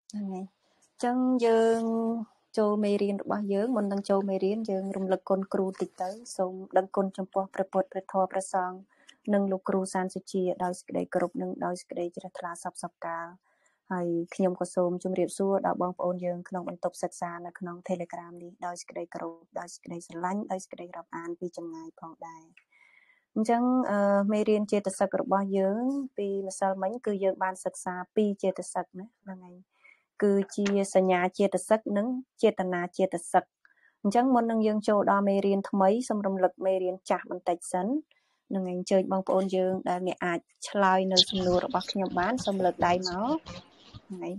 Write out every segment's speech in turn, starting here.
Này chẳng dương châu mê riêngរបស់យើងមុននឹងចូលមេរៀនយើងរំលឹកគុណគ្រូតិចទៅសូមដឹងគុណចំពោះព្រះពុទ្ធព្រះធម៌ព្រះសង្ឃនិងលោកគ្រូសានសុជាដោយសេចក្តីគោរពនិងដោយសេចក្តីជ្រះថ្លាសពកាលហើយខ្ញុំក៏សូមជម្រាបសួរដល់បងប្អូនយើងក្នុងបន្ទប់សិក្សានៅក្នុង Telegram នេះដោយសេចក្តីគោរពដោយសេចក្តីស្រឡាញ់ដោយសេចក្តីរាប់អានពីចម្ងាយផងដែរអញ្ចឹងមេរៀនចេតសិករបស់យើងពីម្សិលមិញគឺយើងបានសិក្សាពីចេតសិកណាហ្នឹងហើយគឺជាសញ្ញាចេតសិកនិងចេតនាចេតសិកអញ្ចឹងមុននឹងយើងចូលដល់មេរៀនថ្មីសូមរំលឹកមេរៀនចាស់បន្តិចសិននឹងអញ្ជើញបងប្អូនយើងដែលអ្នកអាចឆ្លើយនៅសំណួររបស់ខ្ញុំបានសូមលើកដៃមកហ្នឹង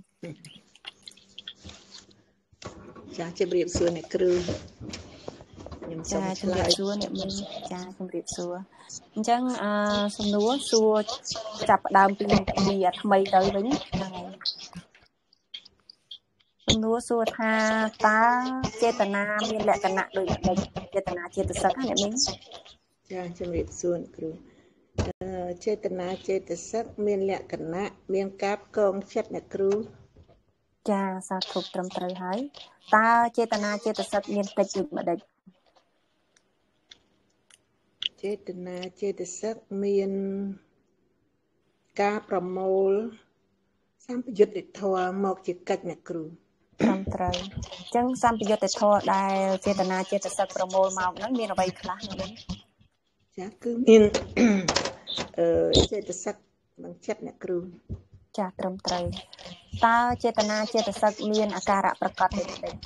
ចាជម្រាបសួរអ្នកគ្រូខ្ញុំសូមឆ្លើយសួរអ្នកមីចាជម្រាបសួរអញ្ចឹងសំណួរសួរចាប់ផ្ដើមពីថ្មីទៅវិញហ្នឹងហើយសំណួរសួរថាតើចេតនាមានលក្ខណៈដូចម្ដេចចេតនាចេតសិកណាអ្នកមីចាជម្រាបសួរអ្នកគ្រូចេតនាចេតសិកមានលក្ខណៈមានការផ្គងចិត្តអ្នកគ្រូចាសាធុត្រឹមត្រូវហើយតើចេតនាចេតសិកមានកិច្ចដូចម្ដេចចេតនាចេតសិកមានការប្រមូលសម្ពយុទ្ធធម៌មកជាកិច្ចអ្នកគ្រូត្រឹមត្រូវអញ្ចឹងសម្ពយុទ្ធធម៌ដែលចេតនាចេតសិកប្រមូលមកហ្នឹងមានអ្វីខ្លះនេះចាគឺមានចេតសិកនិងចិត្តអ្នកគ្រូចាត្រឹមត្រូវតើចេតនាចេតសិកមានអាការៈប្រកបដូចម្ដេច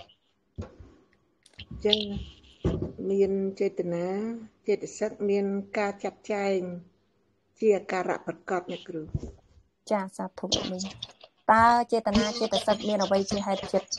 ចឹងមានចេតនាចេតសិកមានការចាត់ចែងជាអាការៈប្រកបអ្នកគ្រូចាសាធុនេះតើចេតនាចេតសិកមានអ្វីជាហេតុចិត្ត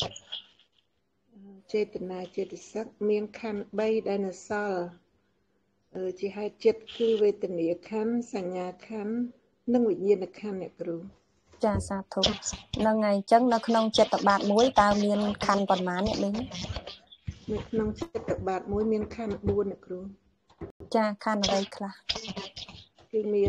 ចេតនាចេតសិកមានខណ្ឌ3ដែលនៅសល់ជាហេតុចិត្តគឺវេទនាខណ្ឌសញ្ញាខណ្ឌនិងវិញ្ញាណខណ្ឌអ្នកគ្រូចាសាធុហ្នឹងហើយអញ្ចឹងនៅក្នុងចិត្តបាតមួយតើមានខណ្ឌប៉ុន្មានអ្នកមីងនៅក្នុងចិត្តបាតមួយមានខណ្ឌ4អ្នកគ្រូចាខណ្ឌអ្វីខ្លះគឺមាន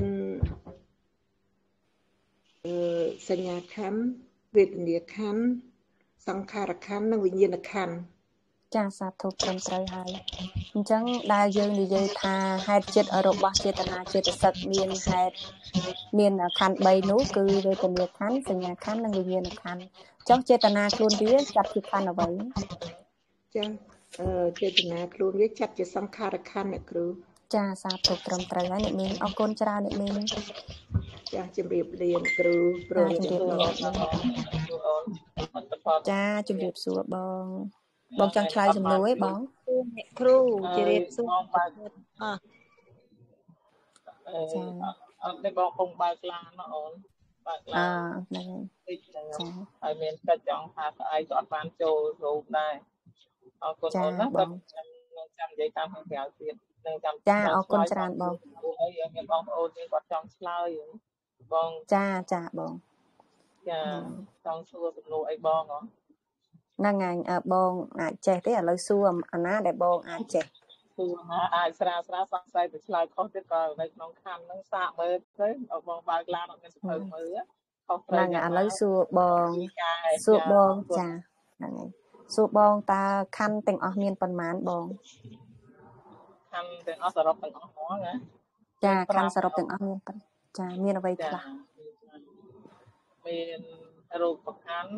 សញ្ញាខណ្ឌវេទនាខណ្ឌសង្ខារខណ្ឌនិងវិញ្ញាណខណ្ឌចាសាធុត្រឹមត្រូវហើយអញ្ចឹងដែលយើងនិយាយថាហេតុចិត្តរបស់ចេតនាចេតសិកមានហេតុមានខណ្ឌ3នោះគឺវេទនាខណ្ឌសញ្ញាខណ្ឌនិងវិញ្ញាណខណ្ឌចុះចេតនាខ្លួនវាចាត់ជាខណ្ឌអ្វីចាចេតនាខ្លួនវាចាត់ជាសង្ខារខណ្ឌអ្នកគ្រូចាសាធុត្រឹមត្រូវហើយអ្នកមីងអរគុណច្រើនអ្នកមីងចាជម្រាបលាគ្រូព្រមជម្រាបលាចាជម្រាបសួរបងចង់ឆ្លើយសំណួរឯងបងអ្នកគ្រូជម្រាបសួរចាអត់ទេបងពងបើកឡានណាអូនបើកឡានហ្នឹងហើយមានកិច្ចចង់ថាស្អែកក៏អត់បានចូលរូបដែរអរគុណអូនណាបងចាំនិយាយតាមខាងក្រៅទៀតនឹងចាំចាអរគុណច្រើនបងហើយមានបងប្អូនយើងគាត់ចង់ឆ្លើយបងចាបងចាចង់សួរសំណួរអីបងហ្នឹងហើយបងអាចចេះទេឥឡូវសួរអាណាដែលបងអាចចេះសួរណាអាចស្រាលសង្ស័យទៅឆ្លើយខុសទៀតក៏នៅក្នុងខណ្ឌហ្នឹងសាកមើលទៅបងបើកឡានអត់មានសភៅមើលខុសត្រូវហ្នឹងឥឡូវសួរបងចាហ្នឹងហើយសួរបងតើខណ្ឌទាំងអស់មានប៉ុន្មានបងខណ្ឌទាំងអស់សរុបទាំងអស់ហ្មងណាចាខណ្ឌសរុបទាំងអស់មានចាមានអ្វីខ្លះមានរូបខណ្ឌ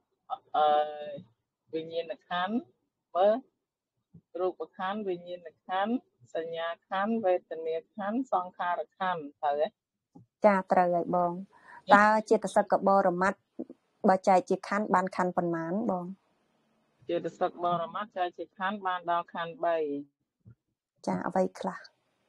វិញ្ញាណខណ្ឌមើលរូបខណ្ឌវិញ្ញាណខណ្ឌសញ្ញាខណ្ឌវេទនាខណ្ឌសង្ខារខណ្ឌត្រូវទេចាត្រូវហើយបងតើចេតសិកបរមត្តបើចែកជាខណ្ឌបានខណ្ឌប៉ុន្មានបងចេតសិកបរមត្តចែកជាខណ្ឌបានដល់ខណ្ឌ3 ចាអ្វីខ្លះ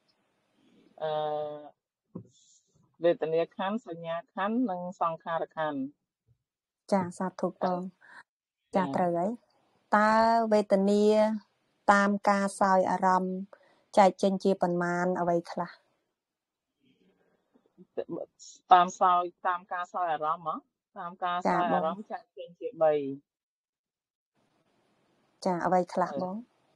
វេទនាខណ្ឌសញ្ញាខណ្ឌនិងសង្ខារខណ្ឌចាសាធុបងចាត្រូវហើយតើវេទនាតាមការសោយអារម្មណ៍ចែកចេញជាប៉ុន្មានអ្វីខ្លះតាមការសោយអារម្មណ៍តាមការសោយអារម្មណ៍ចែកចេញជា3 ចាអ្វីខ្លះបង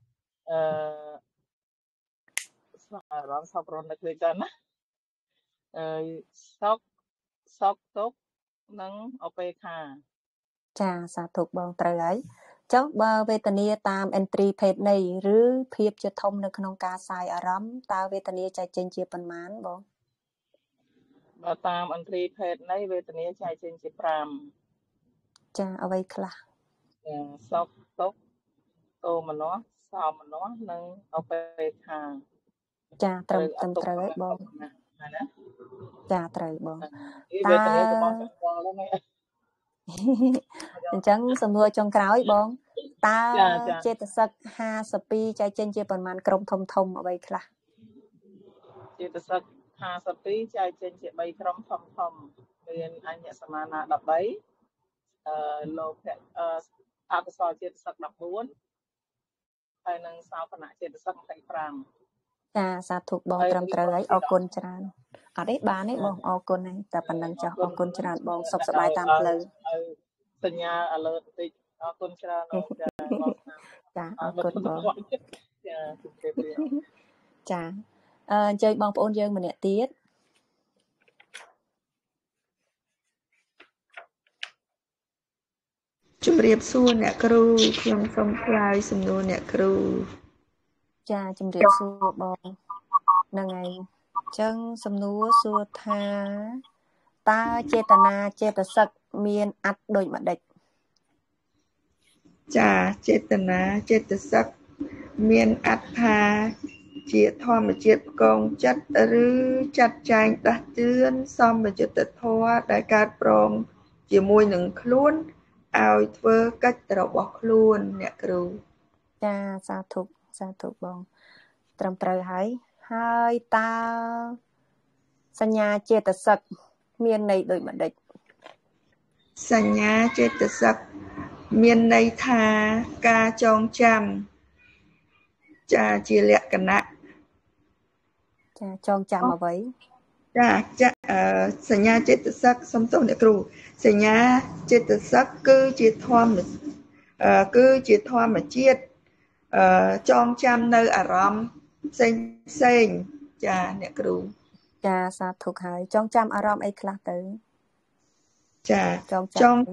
សោយអារម្មណ៍សពរននឹកឃើញទៅណាសោកទុក្ខនឹងអពេខាចាសាធុបងត្រូវហើយចុះបើវេទនាតាម entry ភេទនៃឬភាពជាធំនៅក្នុងការសាយអារម្មណ៍តើវេទនាចែកចេញជាប៉ុន្មានបងបើតាមអន្ត្រីភេទនៃវេទនាចែកចេញជា5 ចាអ្វីខ្លះសុខទុក្ខទោមនស្សសោមនស្សនិងអពេខាចាត្រឹមត្រូវហើយបងចាត្រូវបងវេទនារបស់ចង្កល់ហ្នឹងអញ្ចឹងសំណួរចុងក្រោយបងតើចេតសិក52ចែកចេញជាប៉ុន្មានក្រុមធំអ្វីខ្លះចេតសិក52ចែកចេញជា3ក្រុមធំមានអញ្ញសមាណា13លោកអកុសលចេតសិក14ហើយនឹងសោភនៈចេតសិក25 ចាសាធុបងត្រឹមត្រូវហើយអរគុណច្រើនអត់ទេបានទេបងអរគុណហើយតែប៉ុណ្្នឹងចុះអរគុណច្រើនបងសុខសប្បាយតាមផ្លូវសញ្ញា alert បន្តិចអរគុណច្រើនអូនចាបងចាអរគុណបងចាជម្រាបលាចាអញ្ជើញបងប្អូនយើងម្នាក់ទៀតជំរាបសួរអ្នកគ្រូខ្ញុំសូមឆ្លើយសំណួរអ្នកគ្រូចាជំរាបសួរបងហ្នឹងហើយអញ្ចឹងសំណួរសួរថាតើចេតនាចេតសិកមានអត្ថដូចម្ដេចចាចេតនាចេតសិកមានអត្ថថាជាធម្មជាតិផ្គងចិត្តឬចាត់ចែងដាស់តឿនសម្បយុទ្ធធម៌ដែលកើតព្រមជាមួយនឹងខ្លួនឲ្យធ្វើកិច្ចរបស់ខ្លួនអ្នកគ្រូចាសាធុបងត្រឹមត្រូវហើយតើសញ្ញាចេតសិកមានន័យដូចម្ដេចសញ្ញាចេតសិកមានន័យថាការចងចាំចាជាលក្ខណៈចាចងចាំអ្វីចាសញ្ញាចេតសិកសំទោសអ្នកគ្រូសញ្ញាចេតសិកគឺជាធម្មជាតិចងចាំនៅអារម្មណ៍ផ្សេងចាអ្នកគ្រូចាសាធុហើយចងចាំអារម្មណ៍អីខ្លះទៅចាចង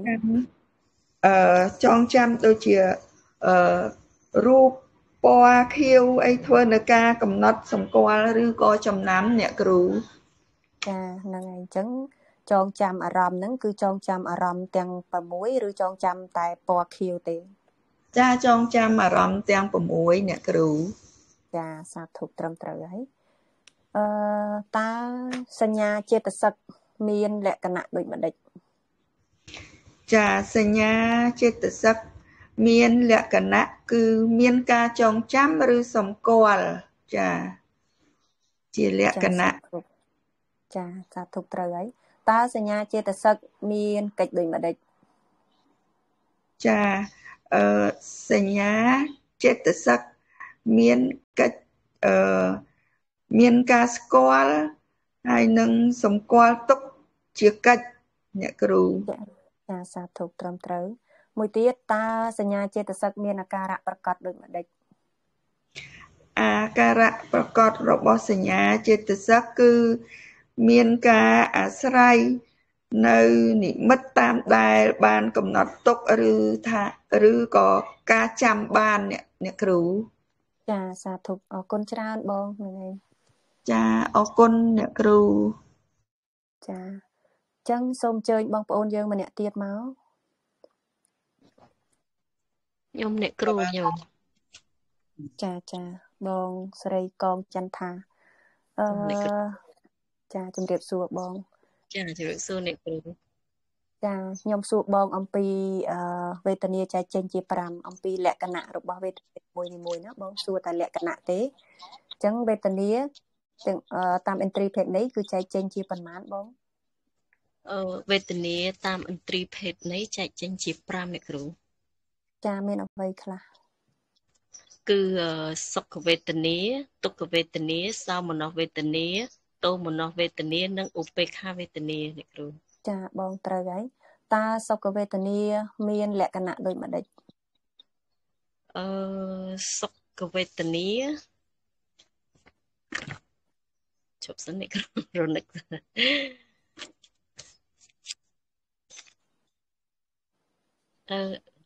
ចាំដូចជារូបពណ៌ខៀវអីធ្វើនៅការកំណត់សម្គាល់ឬក៏ចំណាំអ្នកគ្រូចាហ្នឹងហើយអញ្ចឹងចងចាំអារម្មណ៍ហ្នឹងគឺចងចាំអារម្មណ៍ទាំង6ឬចងចាំតែពណ៌ខៀវទេចាចងចាំអារម្មណ៍ទាំង6អ្នកគ្រូចាសាធុត្រឹមត្រូវហើយតើសញ្ញាចេតសិកមានលក្ខណៈដូចម្ដេចចាសញ្ញាចេតសិកមានលក្ខណៈគឺមានការចងចាំឬសម្គាល់ចាជាលក្ខណៈចាសាធុត្រូវហើយតើសញ្ញាចេតសិកមានកិច្ចដូចម្ដេចចាសញ្ញាចេតសិកមានកិច្ចមានការស្គាល់ហើយនឹងសម្គាល់ទុកជាកិច្ចអ្នកគ្រូចាសាធុត្រឹមត្រូវមួយទៀតតើសញ្ញាចេតសិកមានអាការៈប្រកបដូចម្ដេចអាការៈប្រកបរបស់សញ្ញាចេតសិកគឺមានការអាស្រ័យនៅនិមិត្តតាមដែលបានកំណត់ទុកឬក៏ការចាំបានអ្នកគ្រូចាសាធុអរគុណច្រើនបងហ្នឹងហើយចាអរគុណអ្នកគ្រូចាអញ្ចឹងសូមអញ្ជើញបងប្អូនយើងម្នាក់ទៀតមកខ្ញុំអ្នកគ្រូខ្ញុំចាបងស្រីកងចន្ទថាចាជំរាបសួរបងចាជំរាបសួរអ្នកគ្រូចាខ្ញុំសួរបងអំពីវេទនាចែកចេញជា5អំពីលក្ខណៈរបស់វេទនាមួយណាបងសួរតែលក្ខណៈទេអញ្ចឹងវេទនាទាំងតាម entry ភេទនេះគឺចែកចេញជាប៉ុន្មានបងវេទនាតាម entry ភេទនេះចែកចេញជា5អ្នកគ្រូចាមានអ្វីខ្លះគឺសុខវេទនាទុក្ខវេទនាសោមនស្សវេទនាទោមនស្សវេទនានិងឧបេក្ខាវេទនាអ្នកគ្រូចាបងត្រូវហើយតើសុខវេទនាមានលក្ខណៈដូចម្ដេចសុខវេទនាជប់សិនអ្នកគ្រូរនឹកអឺ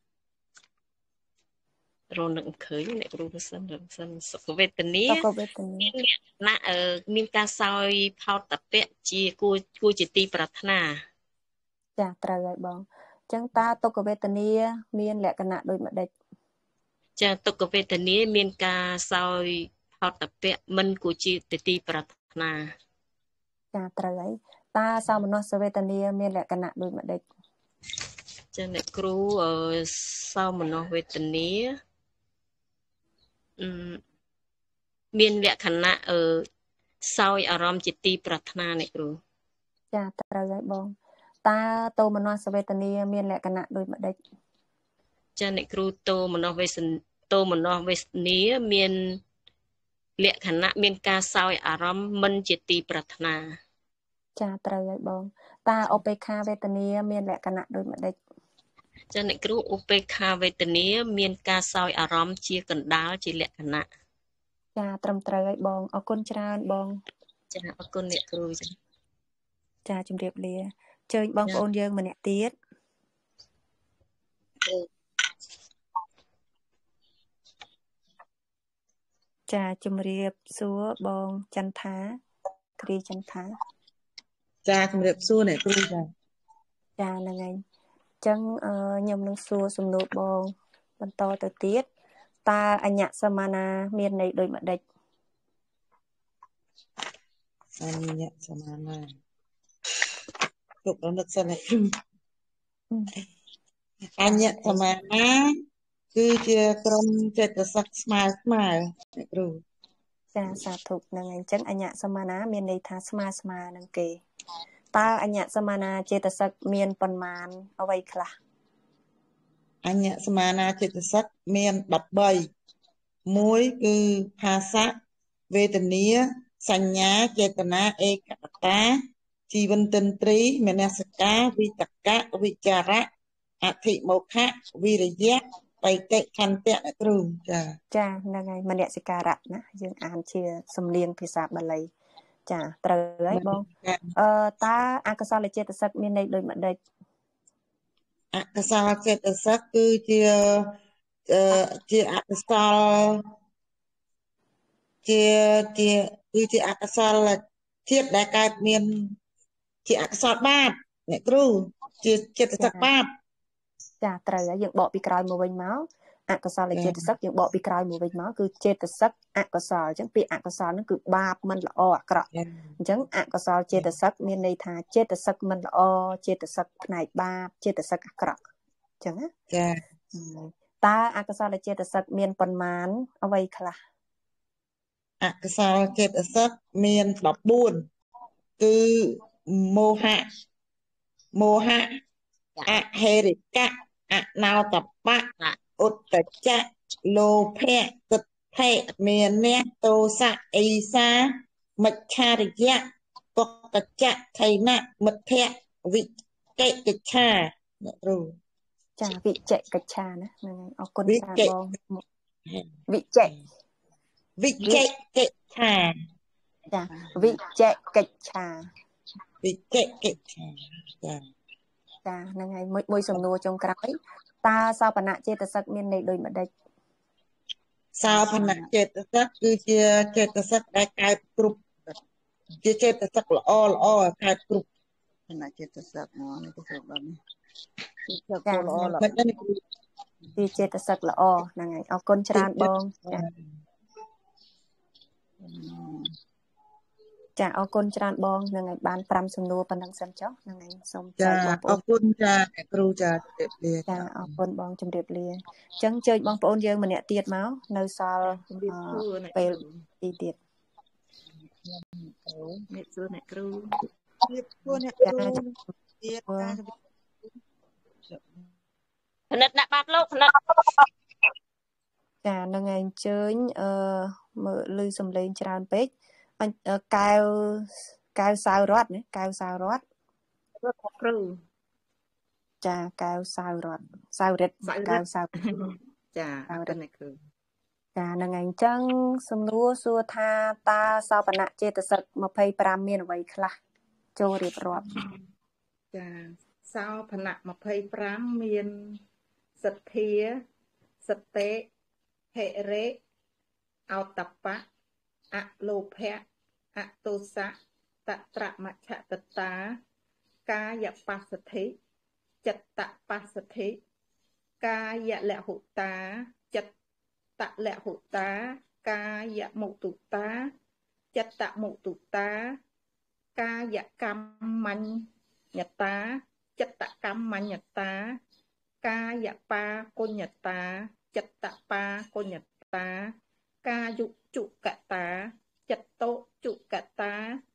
រនឹកឃើញអ្នកគ្រូសិនសុខវេទនាសុខវេទនាមានលក្ខណៈមានការសោយផោតតពៈជាគួរជាទីប្រាថ្នាចាត្រូវហើយបងអញ្ចឹងតើទុក្ខវេទនាមានលក្ខណៈដូចម្ដេចចាទុក្ខវេទនាមានការសោយផោតពៈមិនគួរជាទីប្រាថ្នាចាត្រូវហើយតើសោមនស្សវេទនាមានលក្ខណៈដូចម្ដេចចាអ្នកគ្រូសោមនស្សវេទនាមានលក្ខណៈសោយអារម្មណ៍ជាទីប្រាថ្នាអ្នកគ្រូចាត្រូវហើយបងតើតោមនស្សវេទនាមានលក្ខណៈដូចម្ដេចចាអ្នកគ្រូតោមនស្សវេទនាមានលក្ខណៈមានការសោយអារម្មណ៍មិនជាទីប្រាថ្នាចាត្រូវហើយបងតើឧបេក្ខាវេទនាមានលក្ខណៈដូចម្ដេចចាអ្នកគ្រូឧបេក្ខាវេទនាមានការសោយអារម្មណ៍ជាកណ្ដាលជាលក្ខណៈចាត្រឹមត្រូវហើយបងអរគុណច្រើនបងចាអរគុណអ្នកគ្រូចាចាជម្រាបលាអញ្ជើញបងប្អូនយើងម្នាក់ទៀតចាជម្រាបសួរបងចន្ទថាគ្រីចន្ទថាចាជំរាបសួរអ្នកគ្រូចាចាហ្នឹងហើយអញ្ចឹងខ្ញុំនឹងសួរសំណួរបងបន្តទៅទៀតតើអញ្ញសមានាមានន័យដូចម្ដេចអញ្ញសមានាទុកដល់នឹកសិនអ្នកគ្រូអញ្ញសមានាគឺជាក្រុមចិត្តសឹកស្មើអ្នកគ្រូចាសាធុហ្នឹងហើយអញ្ចឹងអញ្ញសមានាមានន័យថាស្មើនឹងគេតើអញ្ញសមានាចេតសិកមានប៉ុន្មានអ្វីខ្លះអញ្ញសមានាចិត្តសឹកមាន13មួយគឺภาษៈវេទនាសញ្ញាចេតនាឯកតតាជីវិនទិន្ទ្រីមនសិការវិតកៈវិចារៈអធិមោខៈវិរិយៈបៃតិខន្តិអ្នកគ្រូចាចាហ្នឹងហើយមនសិការៈណាយើងអានជាសំនៀងភាសាបាលីចាត្រូវហើយបងតើអកុសលចេតសិកមានន័យដូចម្ដេចអកុសលចេតសិកគឺជាអកុសលគឺជាអកុសលជាតិដែលកើតមានជាអកុសលបាបអ្នកគ្រូជាចិត្តសឹកបាបចាត្រូវហើយយើងបកពីក្រោយមកវិញមកអកុសលចេតសិកយើងបកពីក្រោយមកវិញមកគឺចេតសិកអកុសលអញ្ចឹងពាក្យអកុសលហ្នឹងគឺបាបមិនល្អអាក្រក់អញ្ចឹងអកុសលចេតសិកមានន័យថាចេតសិកមិនល្អចេតសិកផ្នែកបាបចេតសិកអាក្រក់អញ្ចឹងណាចាតើអកុសលចេតសិកមានប៉ុន្មានអ្វីខ្លះអកុសលចេតសិកមាន14គឺមោហៈអហេរិកៈអណោតបៈឧត្តចៈលោភៈទិដ្ឋិមានៈទោសៈអេសាមិច្ឆារិយៈបកចៈថៃណៈមិទ្ធៈវិកេកិច្ឆាអ្នកគ្រូចាវិជិកិច្ឆាណាហ្នឹងហើយអរគុណច្រើនបងវិជិកិច្ឆាចាវិជិកិច្ឆាចាហ្នឹងហើយមួយសំណួរចុងក្រោយតើសោបនៈចេតសិកមានន័យដូចម្ដេចសោបនៈចេតសិកគឺជាចេតសិកដែលកើតគ្រប់ជាចេតសិកល្អកើតគ្រប់បនៈចេតសិកមកនេះទៅស្រុកដល់នេះចេតល្អជាចេតសិកល្អហ្នឹងហើយអរគុណច្រើនបងចាអរគុណច្រើនបងហ្នឹងហើយបាន5សំណួរប៉ុណ្ណឹងសិនចុះហ្នឹងហើយសូមចែកបងប្អូនអរគុណចាអ្នកគ្រូចាជម្រាបលាចាអរគុណបងជម្រាបលាអញ្ចឹងជើញបងប្អូនយើងម្នាក់ទៀតមកនៅសល់ពេលទីទៀតអ្នកគ្រូអ្នកគ្រូទៀតគណិតដាក់បាត់លោកគណិតចាហ្នឹងហើយអញ្ជើញមើលឮសំឡេងច្រើនពេកកែវសៅរតណាកែវសៅរតគ្រូចាកែវសៅរតសៅរិទ្ធកែវសៅចាអរគុណអ្នកគ្រូចាហ្នឹងហើយអញ្ចឹងសំណួរសួរថាតើសោបនៈចេតសិក25មានអ្វីខ្លះចូលរៀបរាប់ចាសោបនៈ25មានសទ្ធាសតិហិរិអោតបៈអលោភៈអទោសៈតត្រមច្ឆតតាកាយបស្សទ្ធិចិត្តបស្សទ្ធិកាយលហុតាចិត្តលហុតាកាយមុទុតាចិត្តមុទុតាកាយកម្មញ្ញតាចិត្តកម្មញ្ញតាកាយបាគុញ្ញតាចិត្តបាគុញ្ញតាកាយុជុកតាចិត្តោជុកតា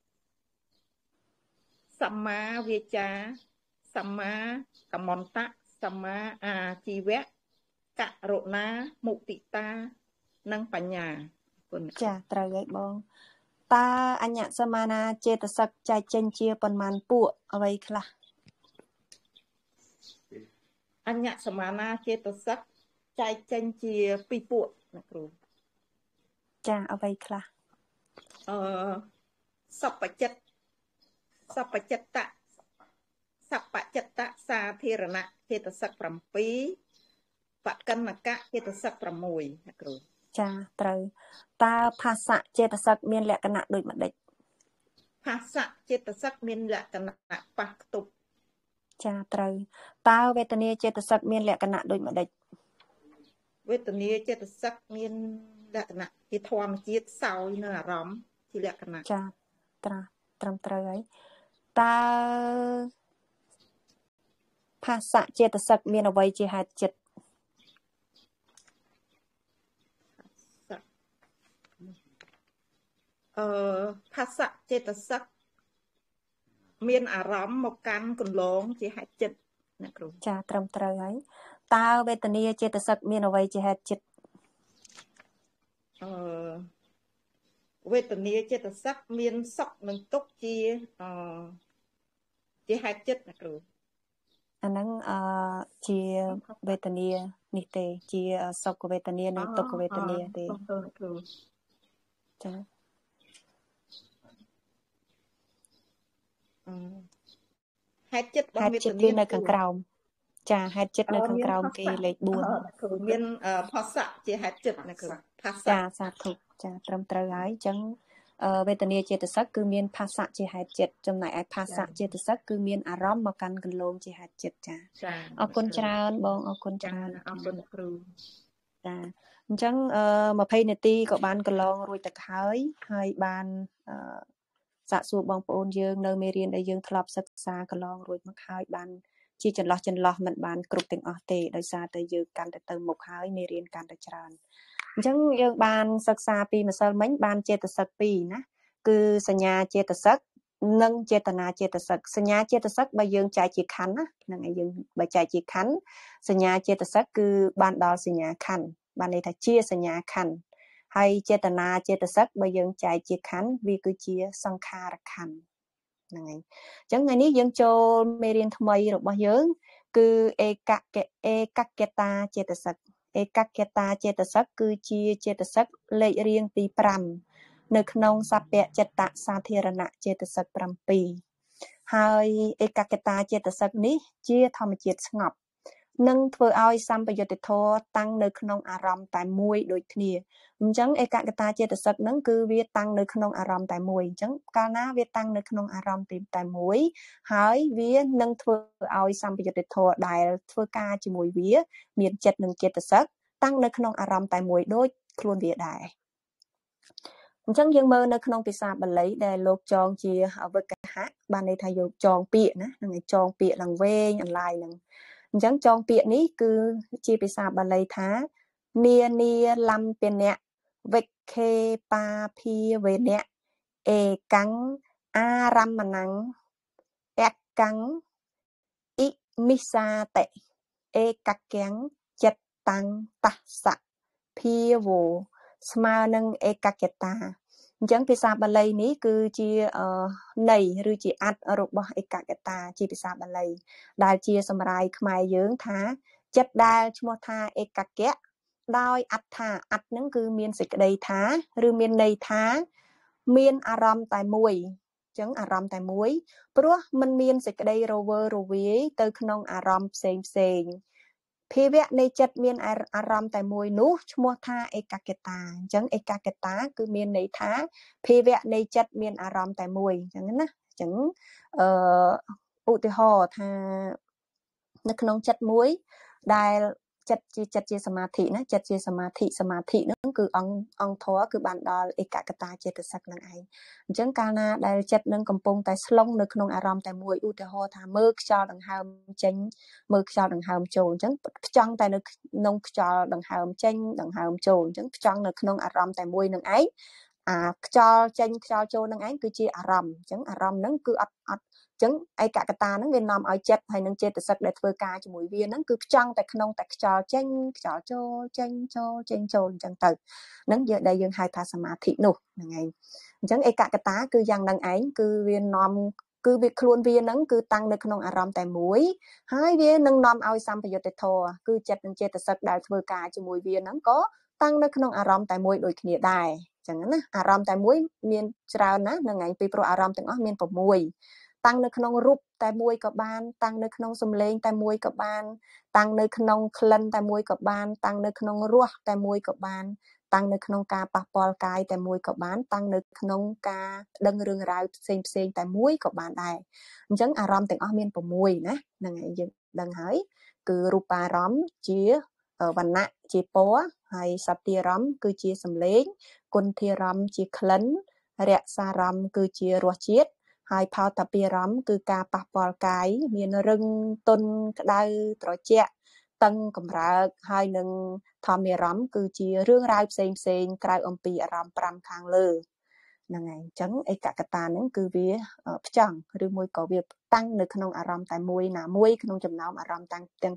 សម្មាវាចាសម្មាកមន្តៈសម្មាអាជីវៈករុណាមុទិតានិងបញ្ញាគុណចាត្រូវហើយបងតើអញ្ញសមាណាចេតសិកចែកចេញជាប៉ុន្មានពួកអ្វីខ្លះអញ្ញសមាណាចេតសិកចែកចេញជា2ពួកណាគ្រូចាអ្វីខ្លះសព្បចិត្តសព្បចិត្តសាធារណៈចេតសិក7បកិនកៈចេតសិក6ណាគ្រូចាត្រូវតើភាសៈចេតសិកមានលក្ខណៈដូចម្ដេចភាសៈចេតសិកមានលក្ខណៈប៉ះខ្ទប់ចាត្រូវតើវេទនាចេតសិកមានលក្ខណៈដូចម្ដេចវេទនាចេតសិកមានលក្ខណៈជាធម្មជាតិសោយនៅអារម្មណ៍ជាលក្ខណៈចាត្រឹមត្រូវហើយតើភាសៈចេតសិកមានអ្វីជាហេតុចិត្តភាសៈចេតសិកមានអារម្មណ៍មកកាន់គន្លងជាហេតុចិត្តណាគ្រូចាត្រឹមត្រូវហើយតើវេទនាចេតសិកមានអ្វីជាហេតុចិត្តវេទនាចេតសិកមានសុខនិងទុក្ខជាហេតុចិត្តណាគ្រូអាហ្នឹងជាវេទនានេះទេជាសុខវេទនានិងទុក្ខវេទនាទេចាហេតុចិត្តរបស់វេទនានៅខាងក្រោមចាហេតុចិត្តនៅខាងក្រោមគេលេខ 4មានផស្សៈជាហេតុចិត្តណាគ្រូភាសៈចាសាធុចាត្រឹមត្រូវហើយអញ្ចឹងវេទនាចេតសិកគឺមានភាសៈជាហេតុចិត្តចំណែកឯភាសៈចេតសិកគឺមានអារម្មណ៍មកកាន់កន្លងជាហេតុចិត្តចាអរគុណច្រើនបងអរគុណច្រើនអរគុណគ្រូចាអញ្ចឹង20នាទីក៏បានកន្លងរួចទៅហើយបានសាកសួរបងប្អូនយើងនៅមេរៀនដែលយើងធ្លាប់សិក្សាកន្លងរួចមកហើយបានជាចន្លោះមិនបានគ្រប់ទាំងអស់ទេដោយសារតែយើងកាន់តែទៅមុខហើយមេរៀនកាន់តែច្រើនអញ្ចឹងយើងបានសិក្សាពីម្សិលមិញបានចេតសិក2ណាគឺសញ្ញាចេតសិកនិងចេតនាចេតសិកសញ្ញាចេតសិកបើយើងចែកជាខណ្ឌណាហ្នឹងហើយយើងបើចែកជាខណ្ឌសញ្ញាចេតសិកគឺបានដល់សញ្ញាខណ្ឌបានន័យថាជាសញ្ញាខណ្ឌហើយចេតនាចេតសិកបើយើងចែកជាខណ្ឌវាគឺជាសង្ខារខណ្ឌហ្នឹងហើយអញ្ចឹងថ្ងៃនេះយើងចូលមេរៀនថ្មីរបស់យើងគឺឯកកតាចេតសិកឯកកតាចេតសិកគឺជាចេតសិកលេខរៀងទី5នៅក្នុងសព្វចិត្តសាធារណៈចេតសិក7ហើយឯកកតាចេតសិកនេះជាធម្មជាតិស្ងប់នឹងធ្វើឲ្យសម្បយុទ្ធធម៌តាំងនៅក្នុងអារម្មណ៍តែមួយដូចគ្នាអញ្ចឹងឯកកតាចេតសិកហ្នឹងគឺវាតាំងនៅក្នុងអារម្មណ៍តែមួយអញ្ចឹងកាលណាវាតាំងនៅក្នុងអារម្មណ៍តែមួយហើយវានឹងធ្វើឲ្យសម្បយុទ្ធធម៌ដែលធ្វើការជាមួយវាមានចិត្តនិងចេតសិកតាំងនៅក្នុងអារម្មណ៍តែមួយដូចខ្លួនវាដែរអញ្ចឹងយើងមើលនៅក្នុងភាសាបាលីដែលលោកចងជាវិកហៈបានន័យថាយកចងពាក្យណាហ្នឹងឯងចងពាក្យឡើងវែងអន្លាយហ្នឹងអញ្ចឹងចងពាក្យនេះគឺជាភាសាបាលីថានានាលំពនៈវិខេបាភាវេនៈអេកੰអារម្មណੰអកੰអ៊ិមិសាតិអេកកੰចិត្តតੰតស្សៈភាវោស្មើនឹងឯកកតាអញ្ចឹងភាសាបាលីនេះគឺជាន័យឬជាអត្ថរបស់ឯកកតាជាភាសាបាលីដែលជាសម្រាយខ្មែរយើងថាចិត្តដែលឈ្មោះថាឯកកៈដោយអត្ថថាអត្ថហ្នឹងគឺមានសេចក្តីថាឬមានន័យថាមានអារម្មណ៍តែមួយអញ្ចឹងអារម្មណ៍តែមួយព្រោះมันមានសេចក្តីរវើរវាយទៅក្នុងអារម្មណ៍ផ្សេងភាវៈនៃចិត្តមានអារម្មណ៍តែមួយនោះឈ្មោះថាឯកកតាអញ្ចឹងឯកកតាគឺមានន័យថាភាវៈនៃចិត្តមានអារម្មណ៍តែមួយអញ្ចឹងណាអញ្ចឹងឧទាហរណ៍ថានៅក្នុងចិត្តមួយដែលចិត្តជាសមាធិណាចិត្តជាសមាធិហ្នឹងគឺអង្គធរគឺបានដល់ឯកកតាចេតសិកនឹងឯងអញ្ចឹងកាលណាដែលចិត្តនឹងកំពុងតែស្លុងនៅក្នុងអារម្មណ៍តែមួយឧទាហរណ៍ថាមើលខ្យល់ដង្ហើមចេញមើលខ្យល់ដង្ហើមចូលអញ្ចឹងផ្ចង់តែនៅក្នុងខ្យល់ដង្ហើមចេញដង្ហើមចូលអញ្ចឹងផ្ចង់នៅក្នុងអារម្មណ៍តែមួយនឹងឯងអាខ្យល់ចេញខ្យល់ចូលនឹងឯងគឺជាអារម្មណ៍អញ្ចឹងអារម្មណ៍ហ្នឹងគឺអត់អញ្ចឹងឯកកតាហ្នឹងវានាំឲ្យចិត្តហើយនឹងចេតសិកដែលធ្វើការជាមួយវាហ្នឹងគឺផ្ចង់តែក្នុងតែខ្យល់ចេញខ្យល់ចូលចេញចូលចេញចូលអញ្ចឹងទៅហ្នឹងដែលយើងហៅថាសមាធិនោះហ្នឹងឯងអញ្ចឹងឯកកតាគឺយ៉ាងហ្នឹងឯងគឺវានាំគឺវាខ្លួនវាហ្នឹងគឺតាំងនៅក្នុងអារម្មណ៍តែមួយហើយវានឹងនាំឲ្យសម្បយុទ្ធធម៌គឺចិត្តនិងចេតសិកដែលធ្វើការជាមួយវាហ្នឹងក៏តាំងនៅក្នុងអារម្មណ៍តែមួយដូចគ្នាដែរអញ្ចឹងណាអារម្មណ៍តែមួយមានច្រើនណាហ្នឹងឯងពីព្រោះអារម្មណ៍ទាំងអស់មាន6តាំងនៅក្នុងរូបតែមួយក៏បានតាំងនៅក្នុងសំឡេងតែមួយក៏បានតាំងនៅក្នុងក្លិនតែមួយក៏បានតាំងនៅក្នុងរសតែមួយក៏បានតាំងនៅក្នុងការប៉ះពាល់កាយតែមួយក៏បានតាំងនៅក្នុងការដឹងរឿងរ៉ាវផ្សេងតែមួយក៏បានដែរអញ្ចឹងអារម្មណ៍ទាំងអស់មាន6ណាហ្នឹងហើយយើងដឹងហើយគឺរូបារម្មណ៍ជាវណ្ណៈជាពណ៌ហើយសត្យារម្មណ៍គឺជាសំឡេងគុណធារម្មណ៍ជាក្លិនរសារម្មណ៍គឺជារសជាតិហើយផោតពារម្មណ៍គឺការប៉ះពាល់កាយមានរឹងទន់ក្តៅត្រជាក់តឹងកម្រើកហើយនឹងធម្មអារម្មណ៍គឺជារឿងរ៉ាវផ្សេងក្រៅអំពីអារម្មណ៍5ខាងលើហ្នឹងហើយអញ្ចឹងឯកកតាហ្នឹងគឺវាផ្ចង់ឬមួយក៏វាតាំងនៅក្នុងអារម្មណ៍តែមួយណាមួយក្នុងចំណោមអារម្មណ៍ទាំង